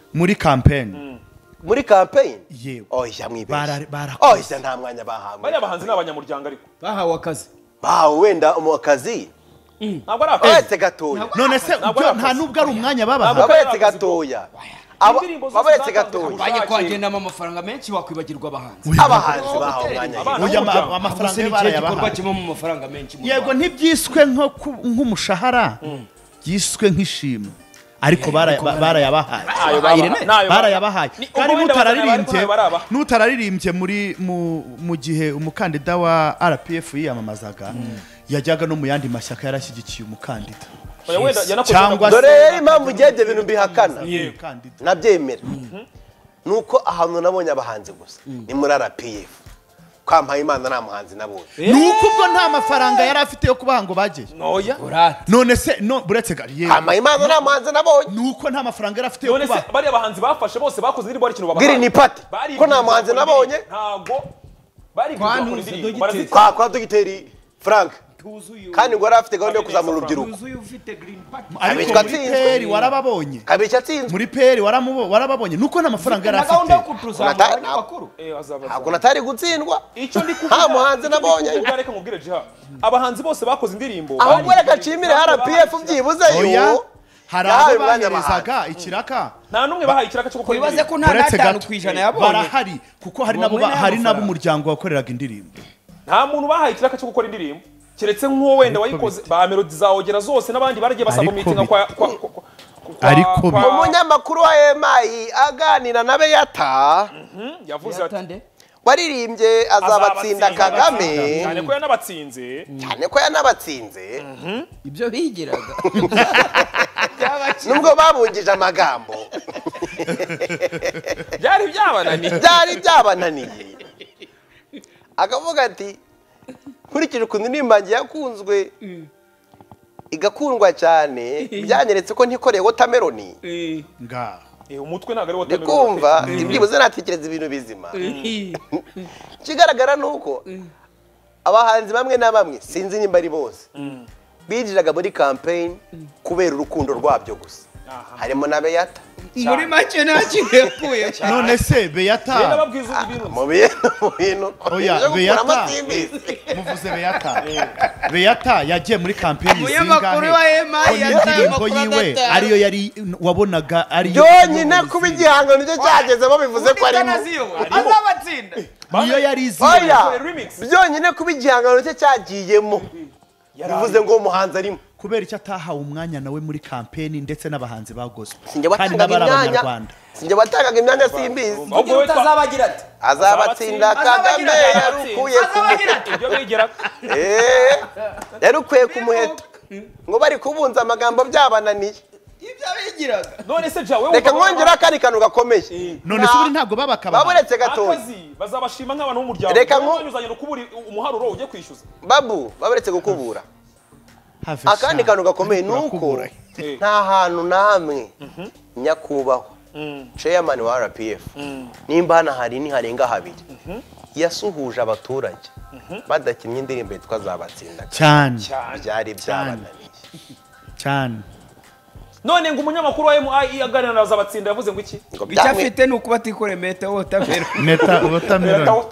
muri campaign muri campaign yewe oya mwibeshye Bara- barakoze. oya nta mwanya bahawe bariya bahanzi ni abanyamuryango ariko bahawe akazi bahawe wenda mu kazi ntabwo ari akazi babetse gatoya none se Ntabwo byo ari nta akazi. nubwo ari umwanya babaha Ntabwo- babetse gatoya Aba- Indirimbo zose babetse zatanzwe gatoya ku banye kwagendamo amafaranga menshi wakwibagirwa abahanzi abahanzi bahawe umwanya Abana Oya, ama- b'umuryango. amafaranga gusa ye ni ikihe gikorwa barayabahaye kirimo mu mafaranga menshi mu yego Rwanda? ntibyiswe nko ku- nk'umushahara byiswe nk'ishimwe ariko bara- ba- barayabahaye Nayo baba- nayo baba- barayabahaye Ni- kandi ubwo wenda n'utararirimbye bazana bari kubaha. n'utararirimbye muri mu mu gihe umukandida wa R P F yiyamamazaga yajyaga no mu yandi mashyaka yarashyigikiye umukandida Oya, wenda yanakoze cyangwa wenda- dore rero impamvu ugiye ibyo bintu mbihakana umukandida nabyemera nuko ahantu nabonye abahanzi gusa ni muri R P F kwampaye imana nta muhanzi nabonye nuko ubwo nta mafaranga yari afite yo kubaha ngo bajye Oya. Urate. none se no buretse gari yego kwampaye imana nta muhanzi nabonye nuko nta mafaranga yari afite yo none se kubaha bariya bahanzi bafashe bose bakoze indirimbo hari ikintu babahaye Green Party Bari ko nta muhanzi bakora nabonye indirimbo. Ntabwo bari Kwa bakora Ntuzi indirimbo Dogiteri. barazitanga. kwa kwa dogiteri Frank Tuzuye kandi ngo yari afite gahunda yo kuzamura urubyiruko tuzuye ufite green party ariko abitwa muri atsinzwe. peri warababonye kabiri atsinzwe muri peri waramubo- warababonye nuko nta mafaranga yari na gahunda yo afite kutuzamura Unata- abanyamakuru Eh, azaba- ntabwo natari gutsindwa icyo ndi kuvuga nta muhanzi icyo ndi nabonye kuvuga, reka nkubwire Jiha abahanzi bose bakoze indirimbo ahubwo bari- reka nshimire R P F byibuze oya yo hari yahawe abo umwanya baherezaga ikiraka nta n'umwe bahaye ikiraka cyo gukora wibaze ko indirimbo nta uretse n'atanu gato ku ijana yabonye barahari kuko hari nabo Bamwe hari n'amafaranga. nabo umuryango wakoreraga indirimbo nta muntu bahaye ikiraka cyo gukora indirimbo keretse nk'uwo wenda wayikoze ba melodi zawogera zose n'abandi baragiye basaba Ariko mitinga bi- kwa kwa kwa- kwa- Ariko bi- kwa- umunyamakuru wa M I aganira na Beyata Mhm, yavuze ati Yatande. waririmbye azabatsinda Kagame cyane ko yanabatsinze cyane ko yanabatsinze ibyo bigiraga nubwo babungije amagambo byari byabananiye byari byabananiye akavuga ati nkurikije ukuntu nimbangi yakunzwe igakundwa cyane byanyeretse ko ntikoreye watermelon ngaho Eh, umutwe ntabwo ari wo ndi kumva ibyibuze natekereza ibintu bizima ikigaragara ni uko abahanzi bamwe na bamwe sinzi nimba ari bose binjiraga muri campaign kubera urukundo rwabyo gusa harimo na Beyata muri make nta kintu yakuye none se Beyata nababwiza ibintu mu bintu mu bintu Oya, byo gukura Beyata. amasimbizi. muvuze Beyata Beyata yagiye muri kampeni Umunyamakuru zingahe wa M I ko yataye n'indirimbo amakuru yiwe agatanu. ariyo yari wabonaga ariyo byonyine kuba igihangano nicyo cyagezemo bivuze ko arimo azabatsinda niyo yari izi oya remix. byonyine kuba igihangano cye cyagiyemo bivuze ngo uwo muhanzi arimo kubera icyo atahawe umwanya nawe muri kampeni ndetse n'abahanzi ba gospel sinjye kandi watangaga n'abari imyanya abanyarwanda sinjye watangaga imyanya simbizi ahubwo we twa- utazabagira ati azabatsinda Kagame Azabagira- yarukuye ku muheto ibyo bigeraga Eh, yarukuye ku muheto ngo bari kubunza amagambo byabananiye ibyo bigiraga none se jawe reka nkongeraho akandi kantu gakomeye none se ubundi ntabwo babakaba baburetse gatoya akazi bazabashima nk'abantu b'umuryango Reka Wowe nko- wanyuzanye no kubura umuharuro ujye kwishyuza babu baburetse gukubura Have akandi sha. kantu gakomeye ni uko Urakubura. Eh. nta hantu na hamwe nyakubahwa chairman wa R P F nimba hano hari ntiharenga habiri yasuhuje abaturage badakinnye indirimbo yitwa azabatsinda cyane byari byabananiye cyane none ngo umunyamakuru wa M I aganira na zabatsinda yavuze ngo iki ngo icyo byamwe afite ni ukuba atikoreye meta wotamera meta watermelon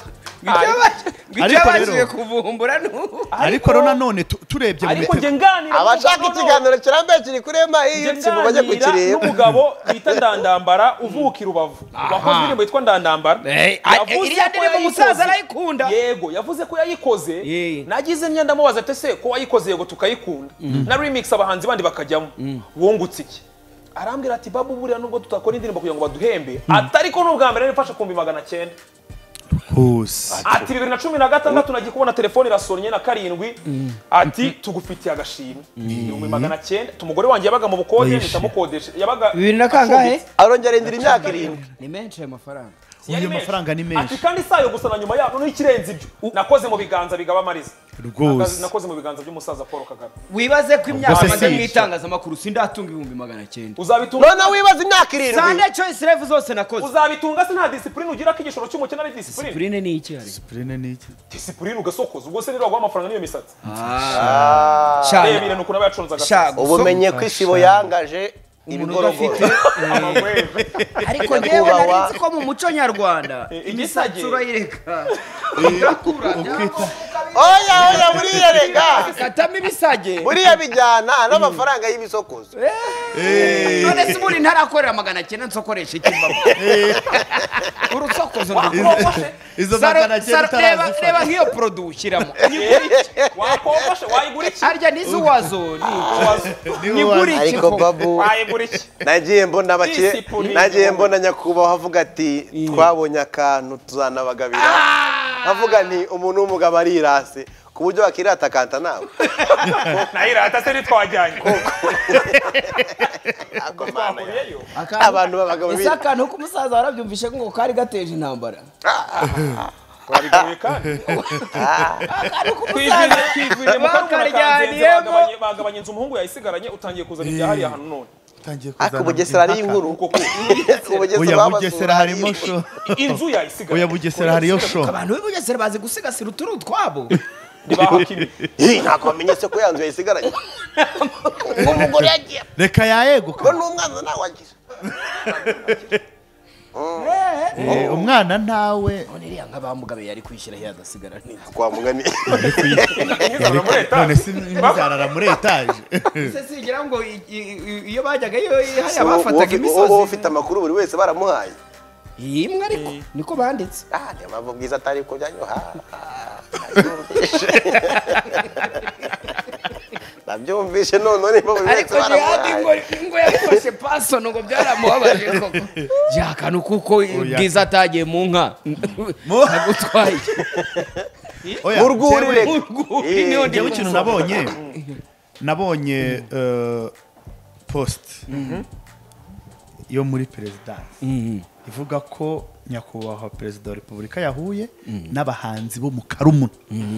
icyo Ariko abashije rero- kuvumbura ni ubu ariko rero nanone tu- turebye mu ariko njye mitego nganira abashaka n'umugabo- ikiganiro kirambuye kiri kuri M I njye YouTube bajye nganira kukireba n'umugabo bita Ndandambara uvuka i Rubavu wakoze indirimbo yitwa Ndandambara Eh, Yavuze iriya ko ndirimbo yayikoze. umusaza arayikunda. yego yavuze ko yayikoze Eh. nagize myenda mubaza ate se ko wayikoze yego tukayikunda na remix abahanzi bandi bakajyamo wungutse iki arambwira ati babu buriya nubwo tutakora indirimbo kugira ngo baduhembe atari ko n'ubwa mbere nifashe kumbi magana cyenda hose ati bibiri na cumi na gatandatu nagiye kubona telefone irasonnye na karindwi ati tugufitiye agashimwe ibihumbi magana cyenda umugore wanjye yabaga mu bukode Oyishi. mpita mukodesha yabaga bibiri na kangahe arongera indira imyaka irindwi ni menshi ayo mafaranga Yari uyu menshi. mafaranga ni ati menshi kandi si ayo gusa na nyuma yaho n'ikirenze ibyo nakoze mu biganza bigaba amariza rwose nakoze mu biganza by'umusaza Paul Kagame wibaze ko imyaka Ubwo se amaze si mu icyo. itangazamakuru sindatunga ibihumbi magana cyenda uzabitunga none wibaza imyaka irindwi sande choice live zose nakoze uzabitunga se nta discipline ugira ko igishoro cy'umukene ari discipline disipurine ni iki hari Discipline ni iki discipline ugasokoza ubwo se niba waguha amafaranga n'iyo misatsi Ah. reba ibintu ukuntu aba yaconze agasatsi Sha- ubu menye ko isibo yangaje ibigorogoro ariko ngewe nari nzi ko mu muco nyarwanda imisatsi urayireka ugakura oya oya buriya rega katamo ibisage buriya bijyana n'amafaranga y'ibisokozo none se buri ntarakorera magana cyenda nsokoresha ikimba urusokozo izo magana cyenda utarazifata reba nk'iyo produit ushyiramo wakombashe wayigura iki harya nizo wazo nigura iki ariko babu wayigura iki nagiye mbona bake nagiye mbona nyakubahwa avuga ati twabonye akantu tuzanabagabira avuga nti umuntu w'umugabo arirase ku buryo wakirata akanta nawe nayirata se nitwajyanye abantu babagabo ese akantu k'umusaza warabyumvishe ngo kari gateje intambara twabigabuye kandi akantu k'umusaza bakaryaniyemo bagabanye inzu umuhungu yayisigaranye utangiye kuzana ibya hariya hano none ako Bugesera ari inkuru oya Bugesera harimo sho inzu yayisigaranye oya Bugesera hariyo sho abantu b'Ubugesera bazi gusigasira uturu twabo ntibahakimi ntabwo bamenyese ko yanzu yayisigaranye umugore yagiye reka yayeguka ko n'umwana nawe agira umwana ntawe none iriya nk'abamugabe yari kwishyira yadasigara neza kwa mugani none si imizarara muri etaje ese sigira ngo iyo bajyaga iyo hariya bafataga imisozi wowe ufite amakuru buri wese baramuhaye imwe ariko niko banditse ah niyo mpamvu bwiza atari ko byanyoha nabyumvishe none niba buri wese ariko jihadi ngo baramuhaye ngo yafashe pasono ngo byaramubabaje koko jyakanu kuko bwiza atagiye mu nka agutwaye oya mu rwuri reka urwuri niho ndi njyewe ikintu nabonye nabonye eh, post yo muri perezidansi ivuga ko nyakubahwa perezida wa repubulika yahuye n'abahanzi bo mu karumuna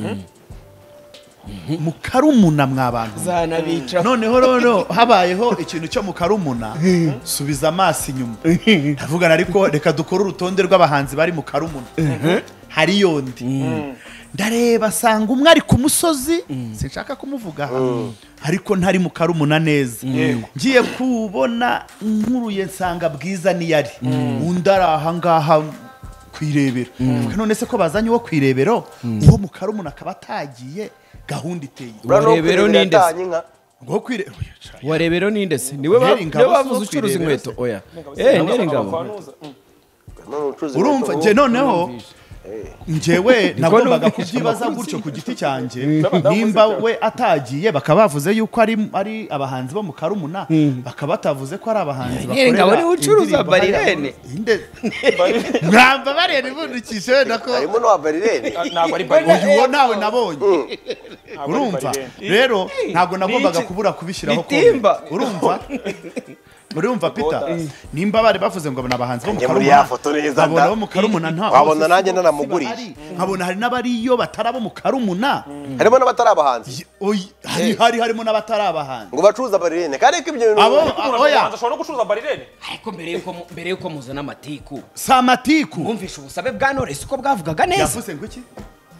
mu karumuna mwabantu zanabica noneho noneho habayeho ikintu cyo mu karumuna subiza amaso inyuma ndavugana ariko reka dukore urutonde rw'abahanzi bari mu karumuna hari yondi ndareba nsanga umwe ari ku musozi sinshaka kumuvuga ariko ntari mu karumuna neza ngiye kubona nkuruye nsanga bwiza niyari undi ari aha ngaha kwirebera none se ko bazanye uwo kwirebero uwo mu karumuna akaba atagiye gahunda iteye Urebero ninde se? ngo kwire warebero ninde se niwe ba- Nteri Ngabo niwe si bavuze uwo ucuruza kwirebera inkweto oya eh Nteri Ngabo urumva nje noneho njyewe nagombaga kubyibaza gutyo ku giti cyanjye nimba we atagiye bakaba bavuze yuko ari ari abahanzi bo mu karumuna bakaba batavuze ko ari abahanzi Nteri Ngabo niwe ucuruza indirimbo hariya. barirene. Inde mwamba barene ibundikishe wenda ko harimo n'uwa barirene ntabwo ari bari uyu wo nawe nabonye urumva rero ntabwo nagombaga kubura kubishyiraho Bitimba. comment. urumva urumva Peter nimba bari bavuze ngo n'abahanzi bo mu Njye muri karumuna ya foto neza nkabona da. bo mu karumuna nta Wabona nanjye bose naramuguriye. bahari. nkabona hari n'abariyo batari mu karumuna harimo n'abatari abahanzi Oyi, hari hari harimo n'abatari abahanzi ngo bacuruza barirene kandi ko ibyo bintu abo oya ashobora no gucuruza barirene ariko mbere yuko mu- mbere yuko muzana amatiku samatiku mwumvishe ubusabe bwa Knowless uko bwavugaga neza yavuze ngo iki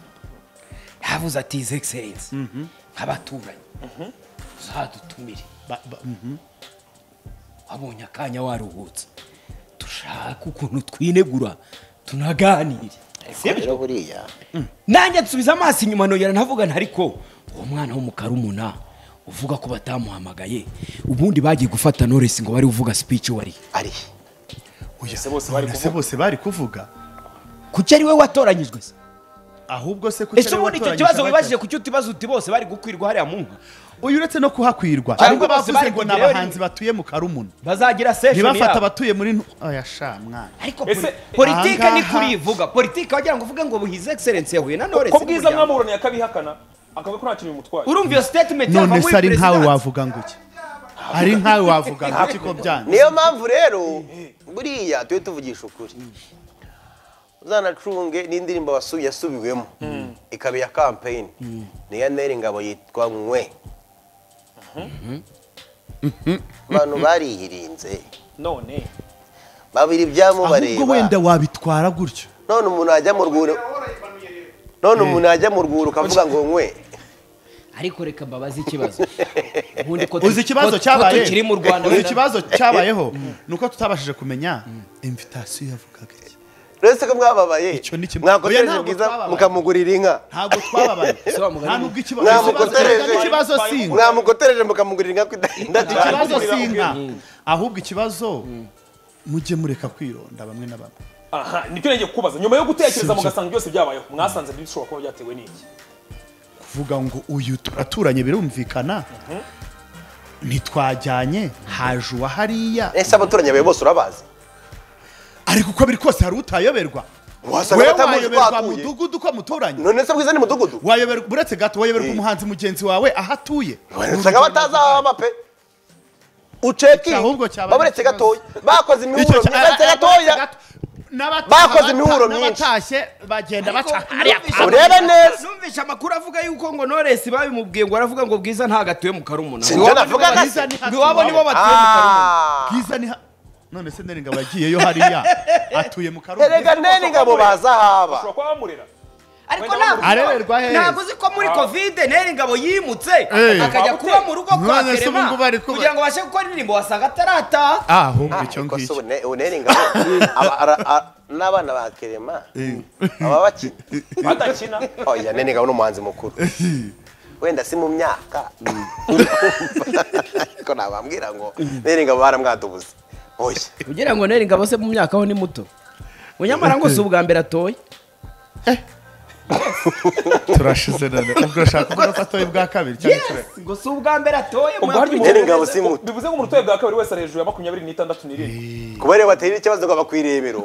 yavuze ati his excellence nk'abaturanyi uzadutumire Ba- ba- mhm. wabonye akanya waruhutse dushaka ukuntu twinegura tunaganire rero buriya nanjye nsubiza amaso inyuma nongera ntavuga nti ariko uwo mwana wo mu karumuna uvuga ko batamuhamagaye ubundi bagiye gufata Knowless ngo bari uvuga speech wari ari Oya, Ese bose bari none se kuvuga. bose bari kuvuga kuki ari we watoranyijwe se ahubwo se ese ubundi icyo kibazo wibajije kuki utibaza uti bose bari gukwirwa hariya mu nka uyu uretse no kuhakwirwa Cyangwa ahubwo bose bavuze bari ngo ni kugira abahanzi batuye mu karumuna bazagira session ntibafata yabo abatuye muri ntu- oya sha mwana ariko Ese, poli- politike ni ahangaha- kuri ivuga politike wagira ngo uvuge ngo his excellence yahuye na Knowless ko bwiza n'umuryango. mwamuburaniye akabihakana akavuga ko nta kintu bimutwaye urumva iyo statement yava none muri se ari nkawe president. wavuga ngo iki ari nkawe wavuga ngo iki ko byanze niyo mpamvu rero buriya tujye tuvugisha ukuri uzanacunge n'indirimbo wasuye yasubiwemo ikaba iya campaign niya Nteri Ngabo yitwa Nkwe abantu barihirinze none babiri ahubwo byamubareba wenda wabitwara gutyo none umuntu ajya mu rwuri none umuntu ajya mu rwuri ukavuga ngo Nkwe ariko reka mbabaze ikibazo ubundi ko uzi ikibazo cyabaye kiri mu Rwanda uzi ikibazo cyabayeho nuko tutabashije kumenya invitation yavugaga iki rese ko mwababaye Icyo ni kimwe. mwakotereje Oya, ntabwo bwiza twababaye. mukamugurira inka ntabwo twababaye So, mugani- nta nubwo ikibazo Mwamukotereje. ikibazo singa mwamukotereje mukamugurira inka kwidahindati ikibazo singa ahubwo ikibazo mujye mureka kwironda bamwe na bamwe aha nicyo ngiye kukubaza nyuma yo gutekereza Sibyo. mugasanga byose byabayeho mwasanze bishobora kuba byatewe n'iki kuvuga ngo uyu turaturanye birumvikana ntitwajyanye haje uwa hariya ese abaturanyi bawe bose urabazi ariko uko biri kose hari utayoberwa wasanga wewe batamuzi wayoberwa twatuye mudugudu ko muturanye none se bwiza ni mudugudu wayoberwa uretse gato wayoberwa Eh. umuhanzi mugenzi wawe aho atuye usanga batazi aho aba pe ucekingi Ahubwo cyaba baburetse ari ikibazo. gatoya bakoze imihuro Icyo cya- baretse gatoya N'abata- Bakoze abata- imihuro myinshi. n'abatashye bagenda baca Numvise- urebe neza. numvise amakuru avuga yuko ngo Knowless babimubwiye ngo aravuga ngo bwiza ntago atuye mu Karumuna Si njye navuga nka se. iwabo nibo batuye mu Karumuna Ah. bwiza ni ha- none se neri ngabo yagiyeyo hariya atuye mu Karumuna erega nene ngabo baza haba bashobora kuba bamurera ariko Wenda ntabwo arererwa hehe ntabwo uzi ko muri covid Neri Ngabo yimutse Eh. akajya kuba mu rugo kwa None se ubu Kerema ngubu ari kuba- kugira ngo bashe gukora indirimbo wasanga atarataha ah ahubwo Ah, icyo ariko se ngicyo une- unene ngabo aba- ara- a- n'abana ba Kerema baba bakina badakina oya nene ngabo n'umuhanzi mukuru wenda si mu myaka ko nabambwira ngo nene ngabo baramwadubuze oya kugira ngo Neri Ngabo se mu myaka ho ni muto unyamara ngo si ubwa mbere atoye turashize none ubwo urashaka kuvuga ko atoye bwa kabiri cyangwa yes ngo si ubwa mbere atoye ubwo hari Nene Ngabo si muto. bivuze ngo umuntu utoye bwa kabiri wese ari hejuru ya makumyabiri n'itandatu n'irindwi kuba rero batera ikibazo ngo bakwirebero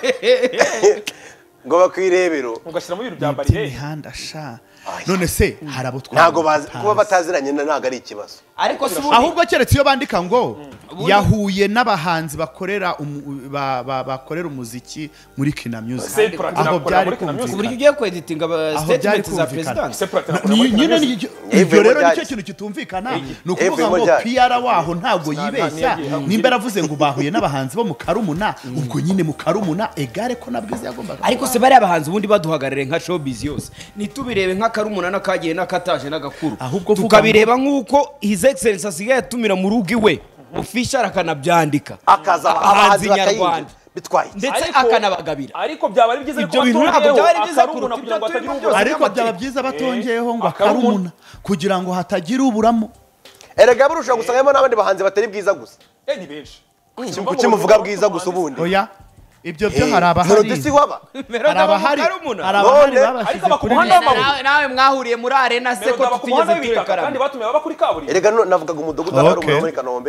ngo bakwirebero ugashyiramo ibintu bya bariyeri imihanda sha none se hari abo ntago bazi kuba bataziranye na- ntago ari ikibazo ariko si ubundi ahubwo keretse iyo bandika ngo yahuye n'abahanzi bakorera umu- ba- ba- bakorera umuziki muri Kina Music Se Platinum aho akorera byari muri Kina Music. ku buryo kumvikana ugiye kweditinga Aho statement byari za kumvikana. president Se Platinum akora Ni- muri nyine Kina ni- Music. ibyo Everyone rero nicyo byari- kintu kitumvikana ni Everyone ukuvuga ngo byari. P R waho ntabwo Nta- yibeshya ntiyagiye. nimba yaravuze ngo bahuye n'abahanzi bo mu Karumuna ubwo nyine mu Karumuna egare ko nabwiza yagombaga ariko se bariya bahanzi ubundi baduhagarare nka showbiz yose ntitubirebe nk'akarumuna n'akagiye n'akataje n'agakuru Ahubwo vuga tukabireba nk'uko his excellence asigaye atumira mu rugo iwe official akanabyandika akaza abahanzi abahanzi nyarwanda bakayinjira bitwaye iki? ndetse Ariko- akanabagabira ariko byaba ari byiza Ibyo bintu ntabwo byaba ari byiza kuruta kugira ngo ibyo hatagira turimo ubwoba byose. ariko byaba byiza batongeyeho ngo Akarumuna. Akarumuna kugira ngo hatagira uburamo erega burusha gusangamo n'abandi bahanzi batari bwiza gusa eh ni benshi kuki muvuga bwiza gusa ubundi oya ibyo byo Eh, hari abahari Melody si waba hari abahari hari Karumuna. abahari None, babashyize ariko aba ku kuri muhanda liste. w'amabuye. nawe nawe mwahuriye muri arena se ko Melody ku muhanda tutigeze w'ibitaka kandi turekarana batumiye baba kuri kaburimbo erega no- navugaga umudugudu Okay. atari umuntu muri Kanombe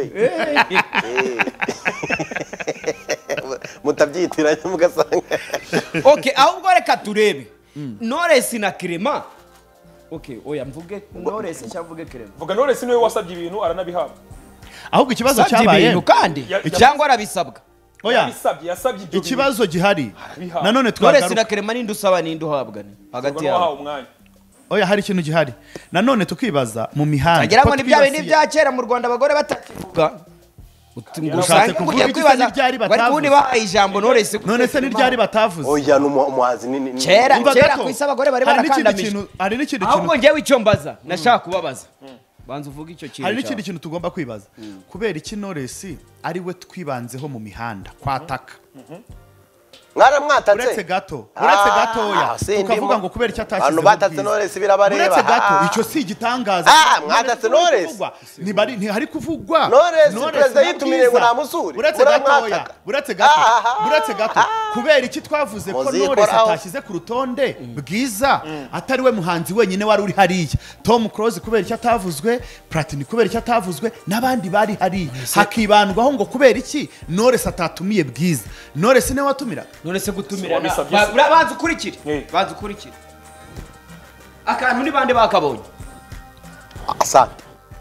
mutabyitiranye mugasanga okay ahubwo reka turebe Knowless na Clement okay oya mvuge Knowless cyangwa mvuge Clement vuga Knowless niwe wasabye ibintu aranabihabwa ahubwo ikibazo Yasabye cyabaye ibintu kandi Ya- ya- cyangwa arabisabwa oya yabisabye yasabye ibyo ikibazo gihari Arabihawe. nanone Knowless na twagaruka Clement ninde usaba ninde uhabwa ni hagati wahawe yabo umwanya oya hari ikintu gihari nanone tukibaza mu mihanda agira ngo ko ni bya bindi twibasiye- bya kera mu Rwanda abagore batakivuga ngo Ushatse usange kuvuga mugiye iki se kwibaza n'iryari bari kubundi batavuze? bahaye ijambo Knowless none se n'iryari batavuze oya ni umu- umuhanzi ni- ni- ni- Kera- Umva kera gato, ku isi abagore bari hari n'ikindi barakandamijwe. kintu- hari n'ikindi ahubwo kintu njyewe icyo mbaza nashaka kubabaza banza uvuge icyo kintu hari cyawe. n'ikindi kintu tugomba kwibaza kubera iki Knowless ari we twibanzeho mu mihanda kwataka mwaramwatatse uretse gato uretse Ah, gatoya sindimo. tukavuga ngo kubera icyo abantu atashyizeho batatse ubwiza. Knowless birabareba uretse gato Ah. icyo si igitangaza Ah, None mwatatse se ntibari Knowless. kuvugwa. Ntibari- ntihari kuvugwa Knowless, Knowless perezida na yitumiriye ngo Bwiza. namusure. uretse Muramwataka. gatoya uretse gato Ah, ah, uretse gato kubera iki twavuze ko Muzikoraho. Knowless atashyize ku rutonde bwiza atari we muhanzi wenyine wari uri hariya Tom Close kubera icyo atavuzwe Platini kubera icyo atavuzwe n'abandi bari hariya hakibandwaho ngo kubera iki Knowless atatumiye bwiza Knowless niwe watumira none se gutumira Wabisabye na- se? ba- banza ukurikire Eh. banza ukurikire akantu ni bande bakabonye asante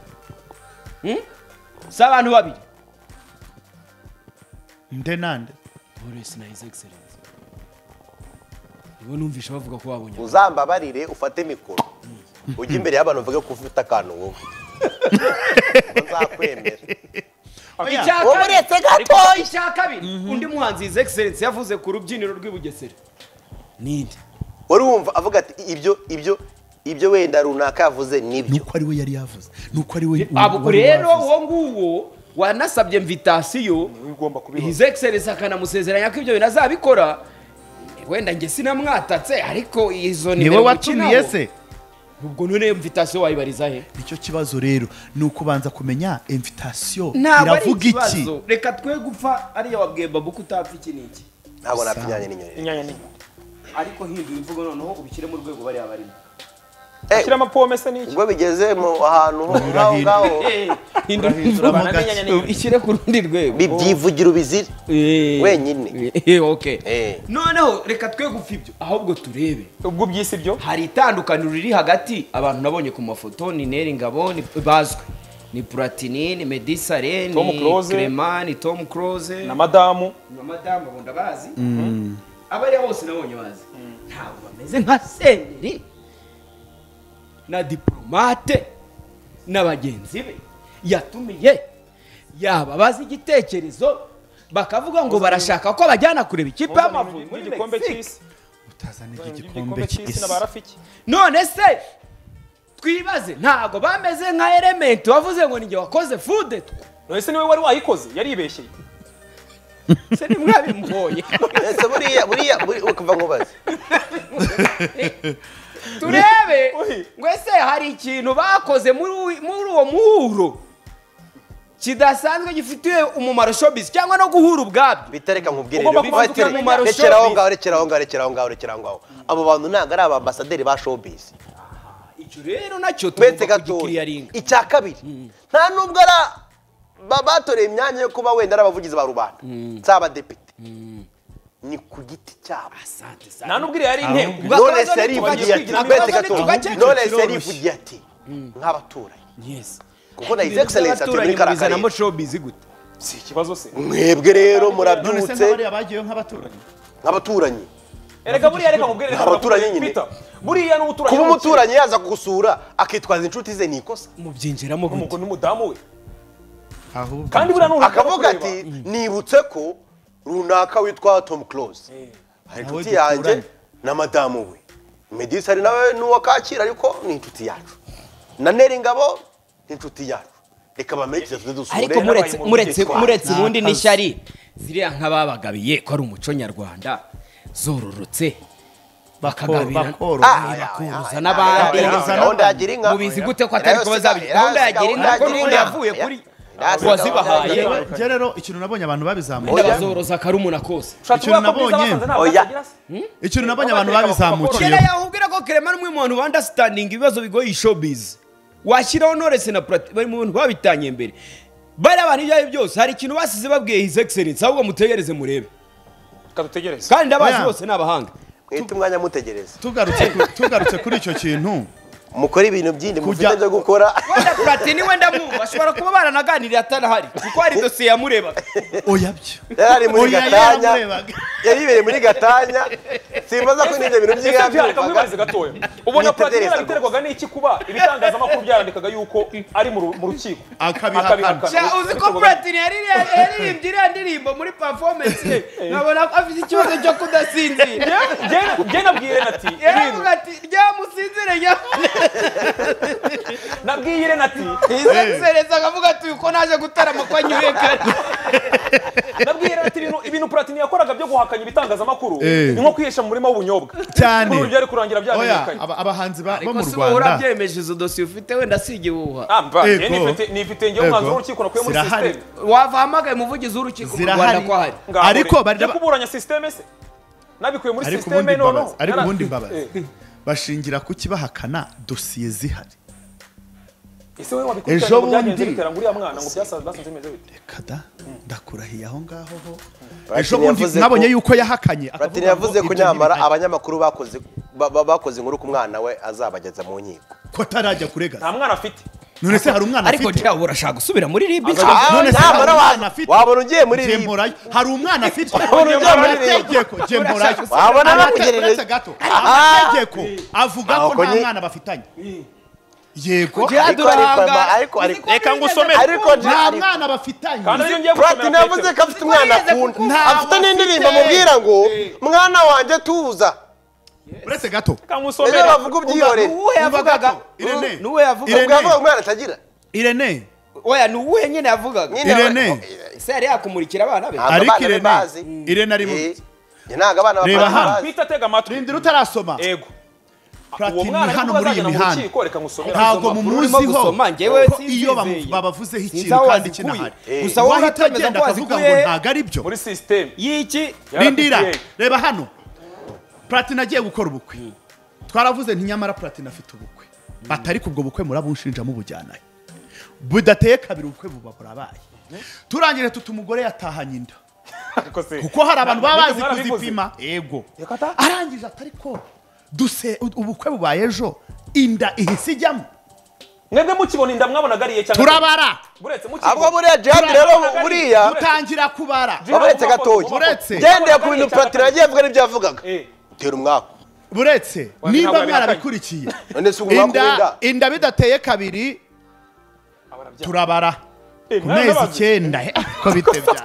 si abantu babiri nde nande Knowless na his excellence nibo numvisha bavuga ko babonye uzambabarire ufate mikoro ujye imbere y'abantu uvuge ko ufite akantu wowe nzakwemera Oya, icya wowe kabiri uretse gato. ariko icya kabiri undi muhanzi his excellence yavuze ku rubyiniro rw'i Bugesera ninde wari wumva avuga ati ibyo ibyo ibyo wenda runaka yavuze nibyo nuko ari we yari yavuze nuko ari we abo rero uwo nguwo wanasabye invitation ugomba kubiha his excellence akanamusezeranya ko ibyo bintu azabikora wenda nge sinamwatatse ariko izo niwe nimero watumiye se ubwo none invitation wayibariza he nicyo kibazo rero ni ukubanza kumenya invitation ntabwo ari iravuga iki ikibazo reka twe gupfa ariyo wabwiye babu ko utapfa iki n'iki ntabwo napfa inyanya n'inyoni inyanya ni ariko hindura imvugo noneho ubishyire mu rwego bari abarimo Eh, ashyira amapome se n'iki ubwo bigeze mu ahantu ho ngaho ngaho hindura Urahinduramo imvugo gake. ishyire ku rundi rwego bibyivugira ubizire Eh. wenyine. Eh, okay Eh. noneho reka twe gupfa ibyo ahubwo turebe ubwo byisi byo hari itandukaniro riri hagati abantu nabonye ku mafoto ni Neri Ngabo ni bazwi ni Platini ni Meddy Saleh Tom ni Close. Clement ni Tom Close na madamu na madamu bunda bazi abari bose nabonye bazi ntabwo bameze nka Senderi na diplomate n'abagenzi be yatumiye yaba bazi igitekerezo bakavuga ngo barashaka ko bajyana kureba ikipe y'Amavubi muri igikombe Mexique cy'isi utazana igikombe igikombe cy'isi cy'isi n'abarafiki none se twibaze ntago bameze nka element wavuze ngo ninjye wakoze food none se niwe wari wayikoze yaribeshyeye se ni mwabimuhoye ese buriya buriya buri- kuva nkubaze turebe ngo ese hari ikintu bakoze muri uwi- muri uwo muhuro kidasanzwe gifitiye umumaro showbiz cyangwa no guhura ubwabyo bitareka nkubwire Ugomba rero kubanza Batiri, ukamenya umumaro rekera aho showbiz. ngaho rekera aho ngaho rekera aho ngaho rekera aho ngaho abo bantu ntabwo ari abambasaderi ba showbiz icyo rero nacyo twese tugomba gatoya kugikiriyaringa icya kabiri nta nubwo ari ba- batoreye imyanya yo kuba wenda ari abavugizi ba rubanda si abadepite ni ku giti cyabo asante sana nta nubwo iriya ari intego Ubwo none akabazo se yarivugiye ati ntitugakira, twese akabazo gatoya ntitugakira. none se kiroroshye. yarivugiye ati nk'abaturanyi yes kuko na his excellence ati muri kariya bizanamo karere showbiz gute si ikibazo se mwebwe rero none se murabyutse nk'abariya bagiyeyo nk'abaturanyi nk'abaturanyi erega buriya reka nkubwire reka Abaturanyi nkubwire, nyine. Peter, buriya n'umuturanyi kuba umuturanyi yaza kugusura akitwaza inshuti ze ni ikosa mubyinjiramo gute umugore n'umudamu we ahubwo kandi buriya n'umuntu akavuga ati nibutse ko runaka witwa Tom Close hari Nawe inshuti yanjye duturanye. na madamu we Meddy Saleh nawe n'uwa Kacyiru ariko ni inshuti yacu na Neri Ngabo ni inshuti yacu reka bamenyekeze tuze dusure ariko muretse muretse Twitwara. muretse Nta ubundi kazi. n'ishyari ziriya nk'ababagabiye ko ari umuco nyarwanda zororotse bakagabira bakoroha Ah, ya, bakoroza ya, n'abandi ya, ya, ya, gahunda ya gira inka mubizi gute ko atari ko bazabigira gahunda ya gira inka ko n'ubundi yavuye kuri wazibahaye njye rero ikintu nabonye abantu babizamuye Oya. bazoroza akarumuna kose ikintu nabonye- Oya. ikintu nabonye abantu kera babizamukiyeho yakubwira ko Clement n'umwe mu bantu understanding ibibazo bigoye showbiz washyiraho Knowless na Plat bari mu bantu babitanye imbere bari abantu ibyo ari byo byose hari ikintu basize babwiye his excellence ahubwo mutegereze murebe kadutegereze kandi abazi Oya. bose ni abahanga mwite umwanya mutegereza tugarutse ku- tugarutse kuri icyo kintu mukora ibintu byindi Kujya- mufite byo gukora wenda Platini wenda mwumva ashobora kuba baranaganiriye atanahari kuko hari dosiye yamurebaga oya byo yari ari muri Oya, gatanya yaramurebaga. yari ibereye muri gatanya simbaza ko n'ibyo bintu ese byareka by'inka mwibarize gatoya ubona Mwitegereze Platini rwose. yarabiterwaga n'iki kuba ibitangazamakuru byarandikaga yuko ari mu ru- mu rukiko Akabihakana. Sha, uzi ko Platini yaririye- yaririmbye iriya ndirimbo muri performance ye nkabona ko afite ikibazo cyo kudasinzira njye nabwiye nati ibintu yaravuga ati ryamusinzire nabwiye nati izesereza akavuga ati uko naje gutarama ko anyuye kare nabwiye ati ibintu ibintu Platini yakoraga byo guhakanya ibitangazamakuru Eh. ni nko kwihesha mu murima w'ubunyobwa Cyane. kuri ubu byari kurangira oya byamenyekanye aba- abahanzi ba- bo ariko mu si wowe rwanda urabyemeje izo dosiye ufite wenda si igihuha Ah, mva, Ego. njye nifite nifite njyewe umwanzuro Ego. w'urukiko nakuye muri Zirahari. system wahamagaye umuvugizi w'urukiko mu Rwanda Zirahari. ko ahari Ngaho Ariko rero, bari- njye kuburanya system se nabikuye muri ariko system ubundi noneho mbabazi ariko Nara- ubundi mbabazi Eh. bashingira ku kibahakana dosiye zihari ese wowe wabikurikiranye Ejo ngo byagenze bundi- bitera nguriya mwana ngo byasaze basanze bimeze bite kada ndakurahiye aho ngaho ho Platini ejo bundi yavuze nabonye ko- yuko yahakanye Platini akavuga yavuze ngo ko ibyo nyamara ntibihari. abanyamakuru bakoze ba- ba- bakoze inkuru ku mwana we azabageza mu nkiko ko atarajya kurega nta mwana afite none se hari umwana ariko afite ntabwo urashaka gusubira muri ribi Ah, none se nyamara hari wa- umwana afite wabona ugiye muri Jye ribu mporayo. hari umwana afite Wabona ugiye muri ribu. amategeko jye mporayo. Wabona Amate- bamugerereza. uretse gato amategeko avuga ko Ahubwo nta ni- mwana bafitanye yego Jihad ariko ariko urahanga. ariko ariko reka ngusome ariko nta mwana bafitanye kandi iyo ngiye Platini gusomera yavuze ko afite umwana akunda Ntabwo afite n'indirimbo afite. amubwira ngo mwana wanjye tuza uretse gato Ese kamusomera bavuga ubyihoreye. nuwe yavugaga Irene. nuwe yavugaga Ubwo yavuga umwana atagira. Irene oya nuwe nyene yavugaga Nyine Irene. we- se yari yakumurikira abana be Ntabwo ariko abana be Irene bazi. Irene ari mu Eh, njye ntabwo abana Reba bapazi hano. bazi. kwita atega amatwi rindira utarasoma ego uwo Platini mwana hano nibwo muri iyi bazajya mu mihanda rukiko reka musomera ntabwo Amakuru urimo mumuziho gusoma, njyewe ko simbyizeye. iyo bamu- babavuzeho Sinzi ikintu aho kandi wazikuye. kinahari Gusa wowe wahita uratemeza agenda ko akavuga ngo wazikuye ntabwo ari byo muri system y'iki rindira R P P. reba hano Platini agiye gukora ubukwe twaravuze nti nyamara Platini afite ubukwe batari kubwo bukwe murabunshinja mubujyanayo budateye kabiri ubukwe buba burabaye turangire tuti umugore yatahanye inda ariko se kuko hari abantu baba bazi mwarabivuze. kuzipima ego Yakata? arangije atari ko duse ubukwe bubaye ejo inda ihise ijyamo mwebwe mukibona inda mwabonaga ariye cyangwa turabara buretse ahubwo mukibona buriya jihadi rero buriya dutangira kubara uretse gatoya Uretse. gendeye ku bintu Platini yagiye avuga n'ibyo yavugaga eh utera umwaka buretse Wa- nimba ntabwo mwarabikurikiye none se umwaka inda w'inda inda bidateye kabiri abarabya turabara Eh, ku mwana mezi bazi. icyenda he, ko bitebya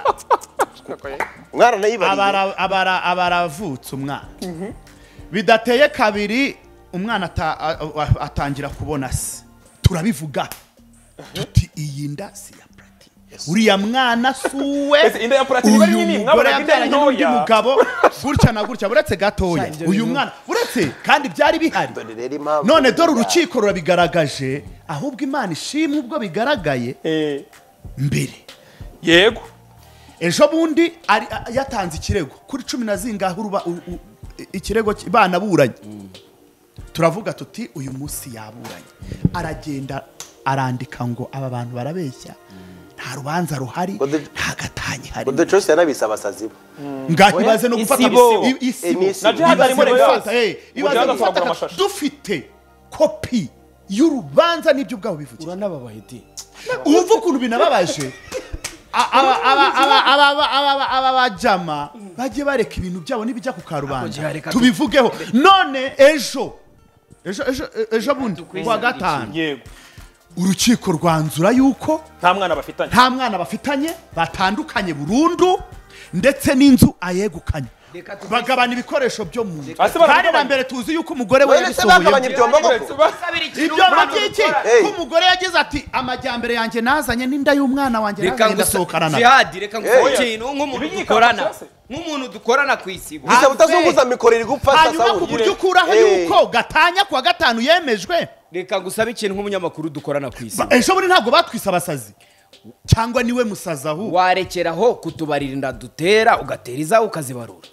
mwana nayibariye abara abara abaravutse umwana bidateye kabiri umwana ata- a- a- atangira kubona se turabivuga tuti iyi nda si ya Platini uriya mwana suwe Ese inda ya Platini bari uyu nini? mugore Mwabonaga inda yabyaranye n'undi ntoya? mugabo gutya na gutya buretse gatoya uyu mwana buretse kandi byari bihari dore rero impamvu none dore urukiko rurabigaragaje ahubwo imana ishimwe ubwo bigaragaye eh mbere yego ejo bundi ari- a- yatanze ikirego kuri cumi na zingahe uruba- u- u- ikirego ki- banaburanye turavuga tuti uyu munsi yaburanye aragenda arandika ngo aba bantu barabeshya nta rubanza ruhari Ngo de- nta gatanya hari Ude Chose yanabise abasazi be ngaho ibaze no gufata Isibo. i- isibo Eh, n'isibo. Na Jihad arimo Ibaze rega. gufata, eh, ibaze Jihad gufata atwagura ka- amashashi. dufite kopi y'urubanza n'ibyo ubwabo bivugira uranababaye di uva ukuntu binababaje A- aba- aba- aba- aba- aba- aba bajama bajye bareka ibintu byabo n'ibijya ku karubanda Ako reka tu- tubivugeho none ejo ejo ejo ejo bundi kuwa gatanu yego urukiko rwanzura yuko nta mwana bafitanye nta mwana bafitanye batandukanye burundu ndetse n'inzu ayegukanye Reka tu- bagabana ibikoresho byo mu nzu Ese kandi baragabanya. na mbere tuzi yuko umugore we wese bagabanya yabisohoye ibyombo koko ibyombo by'iki Hey. ko umugore yagize ati amajyambere yanjye nazanye n'inda y'umwana wanjye reka nazanye ndasohokana nawe jihadi reka ngusohoke Eh. ikintu nk'umuntu Ibi dukorana yikanga se? nk'umuntu dukorana ku isibo gusa utazunguza mikoro iri gupfa hanyuma sasa ku wundi buryo ukuraho Eh. yuko gatanya kuwa gatanu yemejwe reka ngusabe ikintu nk'umunyamakuru dukorana ku isibo Ba- ejo bundi ntabwo batwise abasazi cyangwa niwe musazi ahubwo warekeraho kutubarira inda dutera ugatera izawe ukazibarura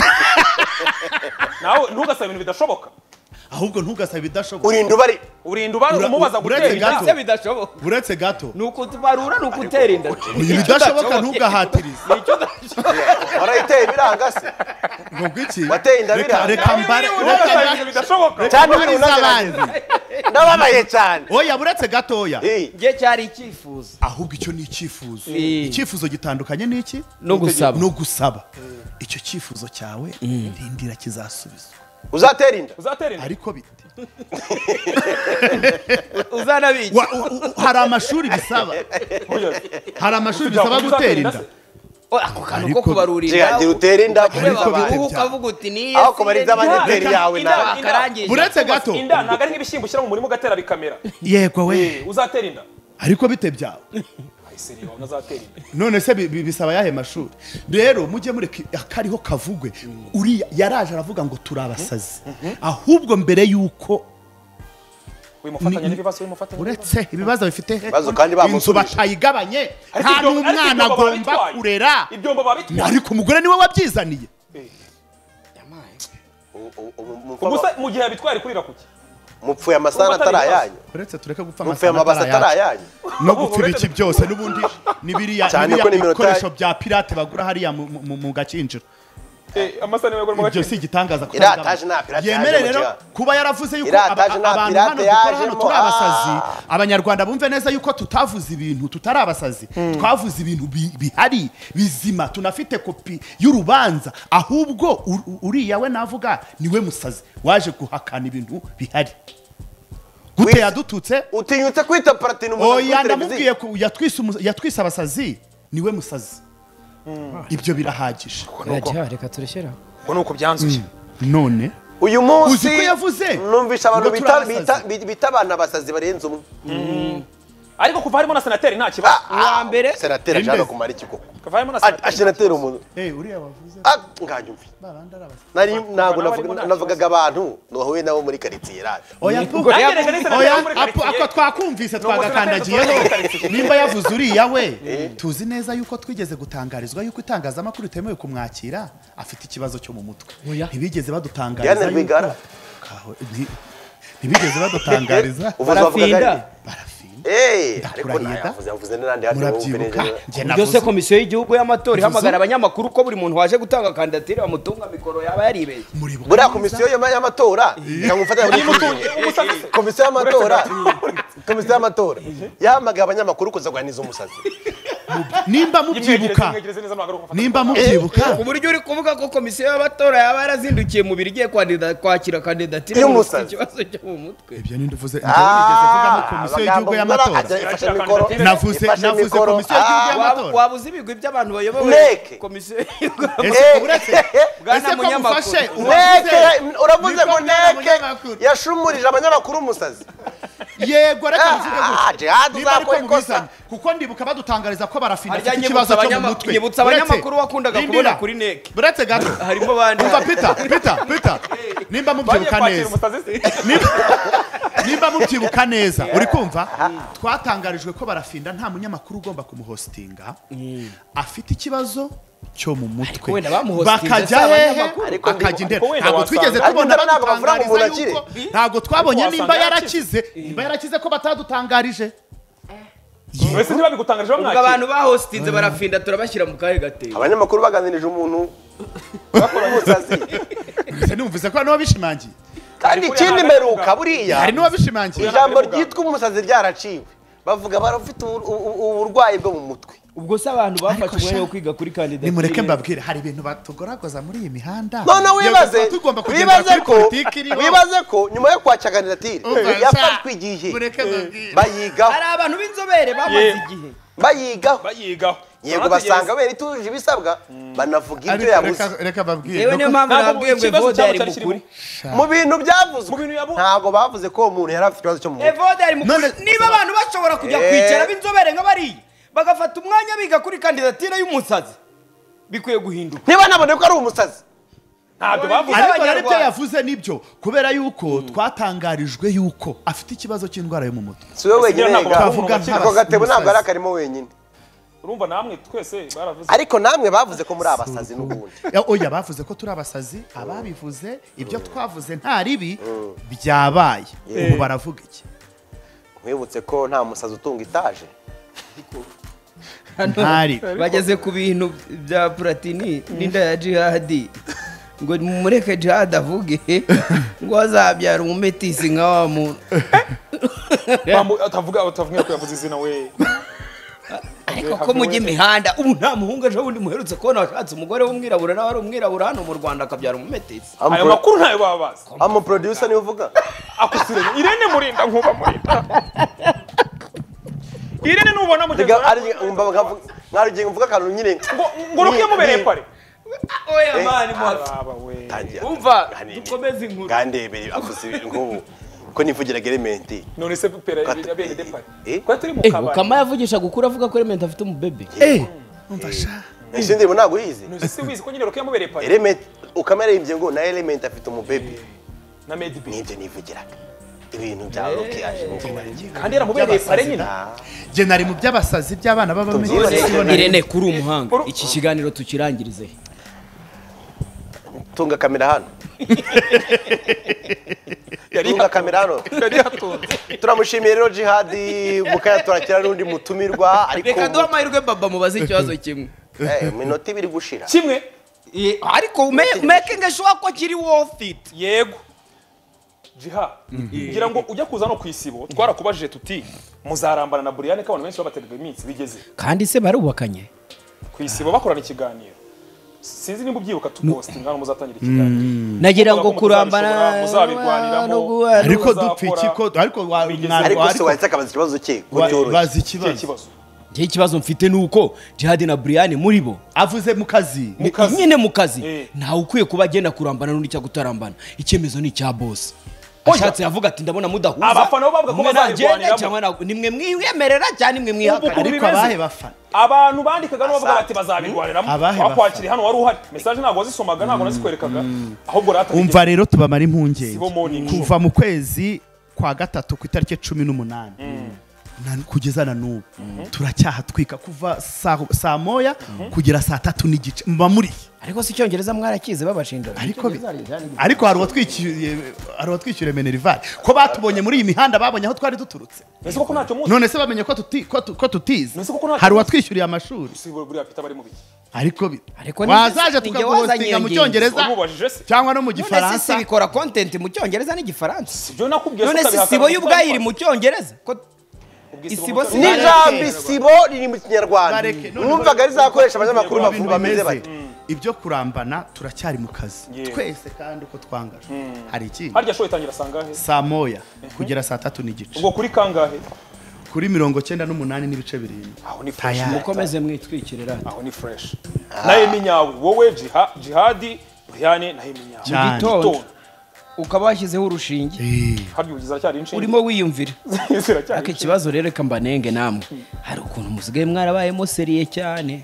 nawe ntugasabe ibintu bidashoboka ahubwo ntugasabe ibidashoboka urinda ubari urinda uba Ura- umubaza uretse gutera gato. inda ese bidashoboka uretse gato ni ukutubarura ni ukutera inda uyu bidashoboka ntugahatirize nicyo udashoboye warayiteye biranga se ngo iki Wateye inda Reka- biranga. reka mbare ntugasabe reka ibintu bidashoboka cyane mbare ibintu iz'abandi unagerageza ndababaye cyane oya buretse gatoya Eh, njye cyari icyifuzo ahubwo icyo ni icyifuzo Eh. icyifuzo gitandukanye n'iki no gusaba no gusaba icyo cyifuzo cyawe rindira kizasubizwa uzatera inda uzatera inda ariko bite uzanabica Wa- u- u- hari amashuri bisaba hari amashuri bisaba gutera inda ako kantu ko Ariko- kubarura Jihad, inda utera inda ureba Ariko uruhu bite ukavuga uti ni aho kubariza abanyederi Reka- yawe inda- nawe wakarangije buretse gato inda ntabwo ari nk'ibishyimbo ushyira mu murima ugatera bikamera yego we Eh, uzatera inda ariko bite byawe ayiseri wawe azatera inda none se bi- bi- bisaba yahe mashuri rero mujye mureka akariho kavugwe uriya yaraje aravuga ngo turi abasazi ahubwo mbere yuko wimufatanya Ni- n'ibibazo wimufatanya uretse ibibazo bifite he Ibibazo kandi inzu bamusubije. batayigabanye Ariko nta ibyo- ariko n'umwana ibyo baba agomba babitwaye. kurera ibyombo babitwaye ariko umugore niwe wabyizaniye U- u- u- ubwo mupfa- se mu gihe yabitwara ikurira kuki mupfuye amasahani Urumva atari atari ayanyu uretse tureke gupfa mupfuye amasahani amabasi atari atari ayacu. ayanyu no gupfa ibiki byose n'ubundi ni biriya Cyane ni biriya ko n'iminota- bikoresho bya pirate bagura hariya mu- mu- mu gakinjiro Eh, amasahani y'abagore mu ibyo gace si igitangaza ko Iriya abagabo- taje nta pirate yemere yajemo rero cyane. kuba yaravuze yuko Iriya aba- taje nta abantu pirate hano dukora hano yajemo. turi abasazi Ah. abanyarwanda bumve neza yuko tutavuze ibintu tutari abasazi twavuze ibintu bi- bihari bizima tunafite kopi y'urubanza ahubwo u- u- uriya we navuga niwe musazi waje guhakana ibintu bihari gute Wese- yadututse utinyutse kwita Platini umusazi oya kuri televiziyo ndamubwiye ko yatwise umu- yatwise abasazi niwe musazi ibyo birahagije reka tureshyira ngo ni uko byanzuye none uyu munsi uzi ko yavuze numvisha abantu ngo bita turabasazi. bita bita abana abasazi barenze umwe ariko kuva harimo na senateri nta kibazo uwa mbere senateri Inde. ashaka kumara iki koko kuva harimo na Ah, senateri senateri umuntu eh uriya wavuze Ah, nganyumvi babandi arabasazi nari ntabwo nabo barimo navuga- nta navugaga abantu nahuye nabo muri karitsiye radi oya Ngo pu- yavuze- Nanjye reka oya nise muri apo quartier. ako twakumvise Ni umusenateri twagakandagiyeho muri quartier. nimba yavuze uriya we tuzi neza yuko twigeze gutangarizwa yuko itangazamakuru ritemewe kumwakira afite ikibazo cyo mu mutwe Oya. ntibigeze badutangariza Diane Rwigara. Kaho- nti- ntibigeze badutangariza Uvuze bavugaga Barafinda. ari- barafinda Eh, ariko Ndakurahiye da. nayavuze yavuze n'andi handi murabyibuka njye byose navuze komisiyo y'igihugu y'amatora Bivuze- ihamagara abanyamakuru ko buri muntu waje gutanga kandidatire bamutunga mikoro yaba yaribeshye muribuka buriya neza? komisiyo y'ama- y'amatora nkamufata komisiyo y'amatora komisiyo y'amatora yahamagaye abanyamakuru kuza guhaniza umusazi nimba mubyibuka nimba mubyibuka ku buryo uri kuvuga ko komisiyo y'amatora yaba yarazindukiye mu biro igiye kwandida- kwakira kandidatire Y'umusazi. ikibazo cyo mu mutwe ibyo ninde uvuze njyewe nigeze mvugamo komisiyo y'igihugu y'amatora ifashe mikoro navuze ifashe navuze mikoro. komisiyo y'igihugu Ah, y'amatora Waba- waba uzi ibigwi by'abantu bayobowe Neke. komisiyo y'igihugu ese Eh, uretse Bwana ese ko munyamakuru. mufashe neke uravuze ngo Niko bwana neke munyamakuru. yashumurije abanyamakuru umusazi yego reka mvuge Ah, gutya jihad niba ariko uzakora ikosa. mubizanye kuko ndibuka badutangariza ko barafinda Harya afite nyibutsa ikibazo cyo mu abanyama- mutwe nyibutsa Uretse- abanyamakuru wakundaga Rindira. kubona kuri Neke. buretse gato harimo abandi umva Peter Peter Peter nimba mubyibuka neza Nimba- nimba mubyibuka neza uri kumva twatangarijwe ko barafinda nta munyamakuru ugomba kumuhostinga afite ikibazo cyo mu mutwe wenda bamuhostinze bakajya si hehe abanyamakuru. Ariko akajya ndi- indera ariko wenda ntabwo wasanga- twigeze ariko tubona indera ntabwo bavuga ngo badutangariza umuntu yuko akire. ntabwo twabonye Ariko nimba wasanga yarakize nimba yarakize ko batadutangarije wese ntibabigutangarije ubwo bamwakira abantu bahostinze barafinda turabashyira mu kahe gatebo abanyamakuru baganirije umuntu umusazi Ese numvise ko hari n'uwabishimangiye kandi ikindi meruka buriya hari n'uwabishimangiye ijambo ryitwa umusazi ryaraciwe bavuga barafite ubu- ubu- uburwayi bwo mu mutwe ubwo se abantu bafashe Ariko umwanya sha, wo kwiga kuri kandidatire nimureke mbabwire hari ibintu batugoragoza muri iyi mihanda none wibaze Yego, tugomba kugendera wibaze kuri ko politiki iriho. wibaze ko nyuma yo kwakira kandidatire Umva, yafashwe sha, igihe mureke mbabwire. bayigaho hari abantu b'inzobere bamaze Yego. igihe bayigaho bayigaho yego basanga wera itujuje ibisabwa banavuga ibyo Ariko yabuze reka- reka mbabwire yewe niyo mpamvu Ntabwo nababwiye ngo ikibazo evode cyabo yari cyari mukuri mu bintu byavuzwe Mu bintu yabu- ntabwo bavuze ko uwo muntu yari afite ikibazo cyo mu mutwe evode yari mukuri None- niba abantu bashobora kujya Eh. kwicara b'inzobere nk'abariya bagafata umwanya biga kuri kandidatire y'umusazi bikwiye guhinduka niba nabone ko ari umusazi ntabwo bavuze ariko Abanyarwanda. rero ibyo yavuze nibyo kubera yuko twatangarijwe yuko afite ikibazo cy'indwara yo mu mutwe si we wenyine ntabwo ga- bavuga ako nk'abas- gatebo ntabwo ari umusazi. akarimo wenyine urumva namwe twese baravuze ariko namwe bavuze ko muri abasazi n'ubundi Ya, oya bavuze ko turi abasazi ababivuze ibyo twavuze nta ribi byabaye ubu baravuga iki nkwibutse ko nta musazi utunga itaje ntari bageze ku bintu bya puratini n'inda ya jihadi ngo mureke jihadi avuge ngo azabyara umumetisi nka wa muntu Bambu- atavuga atavuga ko yavuze izina we ariko ko mujya imihanda ubu nta muhungu ejo bundi muherutse kubona washatse umugore w'umwirabura nawe ari umwirabura hano mu rwanda akabyara umumetisi ayo makuru ntayo baba bazi amu producer niwe uvuga akusiranye irene murinda nkuba murinda irene nubona mugeze Rega, ari mwarugiye mvuga akantu nyine ngo ngo rukiye mubereye pare oya mani Baba we Tangira. umva Gani- dukomeze inkuru gandebere avuze nk'ubu ko nivugiraga elementi none se pera yabeye de pare Eh? ko turi mu eh kabari ukama yavugisha gukura avuga ko Element afite umubebe eh umva sha ese ndimo ntabwo uyizi none se wizi ko nyine rukiye mubereye pare element ukamera yimbye ngo na element afite umubebe na medi bi nibyo nivugiraga ibintu bya roki aje kandi yaramubereye pare nyine jye nari mu by'abasazi by'abana Tubyibone. b'abamenyi Irene kuri umuhanga iki kiganiro tukirangirize tunga kamera hano yari tunga kamera hano yari hatunze turamushimiye rero jihadi mukaya turakira n'undi mutumirwa ariko reka duhe amahirwe baba mubaze ikibazo kimwe eh minota ibiri gushira kimwe Eh, ariko ume- making sure ko kiri worth it yego jiha ngira ngo ujya kuza no ku isibo twarakubajije tuti muzarambana na Brian ko abantu benshi babategaga iminsi bigeze kandi se barubakanye ku isibo bakorana ikiganiro sinzi nimba ubyibuka tupostinga hano muzatangira ikiganiro nagira ngo Muzamuka kurambana muzabirwaniramo. no guhana. ariko Uzakora- dupfa iki ko ariko wa- Bigeze- mwarwa- ariko se ariko wahise akabaza ikibazo cye wa- ko cyoroshye bazi Ikihe ikibazo kibazo njye ikibazo mfite nuko Jihad na Brian muri bo avuze mu kazi Mu kazi. nyine mu kazi Eh. ntawe ukwiye kuba agenda kurambana n'undi cyangwa kutarambana icyemezo ni icya boss Oya. ashatse yavuga ati ndabona mudahuza Abafana bo bavuga ko umwe nagende bazabirwaniramo. cyangwa ntabwo nimwe mwiyemerera cyane nimwe mwihakana Ubu- ariko bimeze. abahe bafana abantu bandikaga bavuga bati bazabirwaniramo Abahe wakwakiri hano wari uhari message ntabwo wazisomaga ntabwo nazikwerekaga ahubwo rata umva rero tubamara impungenge Sibo morning show. kuva mu kwezi kwa gatatu ku itariki cumi n'umunani na- kugeza na n'ubu turacyahatwika kuva saa saa moya kugera saa tatu n'igice mba muri ariko si icyongereza mwarakize babashinja ariko bi- ariko hari uwatwishyuriye hari uwatwishyuriye Minerval ko batubonye muri iyi mihanda babonye aho twari duturutse ese koko ntacyo muzi none se bamenye ko tuti ko tu- ko tutize Nonese koko ntacyo hari muzi? uwatwishyuriye amashuri si buriya Peter bari mu biki ariko bi- Ariko ni- wazaje ni njye tukaguhostinga wazanye mu iyo ngingo. cyongereza wamubajije se cyangwa no mu none se gifaransa bikora content mu cyongereza n'igifaransa ibyo nakubwiye none se isibo y'ubwayo iri mu cyongereza ko isibo si- n'ijambo isibo riri mu kinyarwanda Bareke, none numvaga rizakoresha abanyamakuru Ibintu bavuga bameze bimeze. bati ibyo kurambana turacyari mu kazi Yeah. twese kandi uko twangaje hari ikindi harya show itangira sangahe saa moya kugera saa tatu n'igice ubwo kuri kangahe kuri mirongo cyenda n'umunani n'ibice birindwi aho ni fresh Tayari. mukomeze mwitwikirira aho ni fresh naye minyawe wowe Jiha- Jihadi Brian naye minyawe Cyane. gitondo ukaba washyizeho urushinge Eh, harya ugize aracyari inshinge urimo wiyumvira ziracyari ariko ikibazo rero reka mbanenge namwe hari ukuntu musigaye mwarabayemo seriye cyane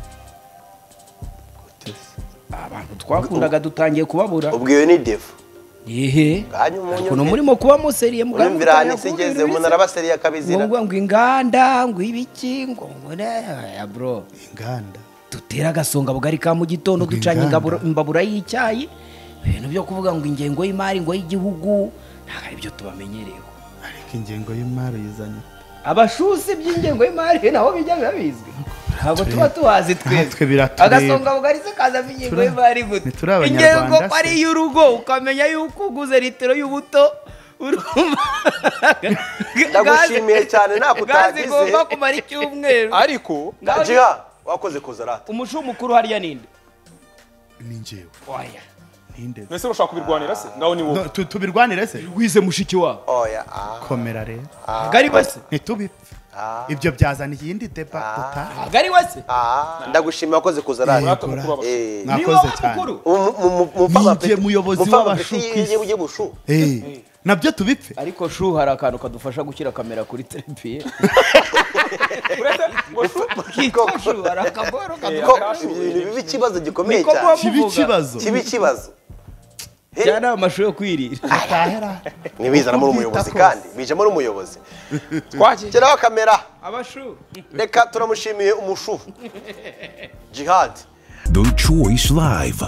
abantu twakundaga dutangiye kubabura ubwo iyo ni defu yehe Bwanyu mu ukuntu nyumvire. murimo kubamo seriye unyumvira ahantu isigeze umuntu arabaseriye akabizira ngo ngo inganda ngo ibiki ngo ngo ne- ya bro inganda dutera agasonga bugari ka mu gitondo Ngo ducanye inganda. ingaburo- imbabura y'icyayi ibintu byo kuvuga ngo ingengo y'imari ngo y'igihugu ntabwo ari byo tubamenyereyeho ariko ingengo y'imari yizanye abashusi by'ingengo y'imari nabo bijya biba bizwi ntabwo tuba tuhazi Natwe twebwe biratureba. agasonga bugari se kaza ingengo Tura- y'imari gute ntituri Abanyarwanda ingengo se. ko ari iy'urugo ukamenya yuko uguze litiro y'ubuto urumva Ndagushimiye cyane, nta gaze kutagize. igomba kumara icyumweru ariko Ngaho- jiha wakoze kuza rata umushu mukuru hariya ninde ni njyewe oya ntinde nese urashaka kubirwanira se ngaho ni wowe No, tu- tubirwanire se wize mushiki wawe oya ah komera rero gari wese ntitubipfe ah ibyo byazana iyindi deba dutaha gari wese ah ndagushimiye wakoze kuza rata Urata mukuru w'abashu. eh ni mwakoze wowe cyane mukuru Ninjye muyobozi w'abashu ku isi. ujye bushu Eh, nabyo tubipfe ariko shu hari akantu kadufasha gushyira kamera kuri televiziyo uretse ngo shu kitwa shu hari akaboro ko kadufasha ibintu bibi ikibazo gikomeye Niko cyane muba kibi muvuga. ikibazo kibi ikibazo cyane amashu yo kwirira atahera ntibizanamo Uko n'umuyobozi byita kandi bijemo n'umuyobozi twagiye geraho kamera abashu reka turamushimiye umushu jihad The Choice Live.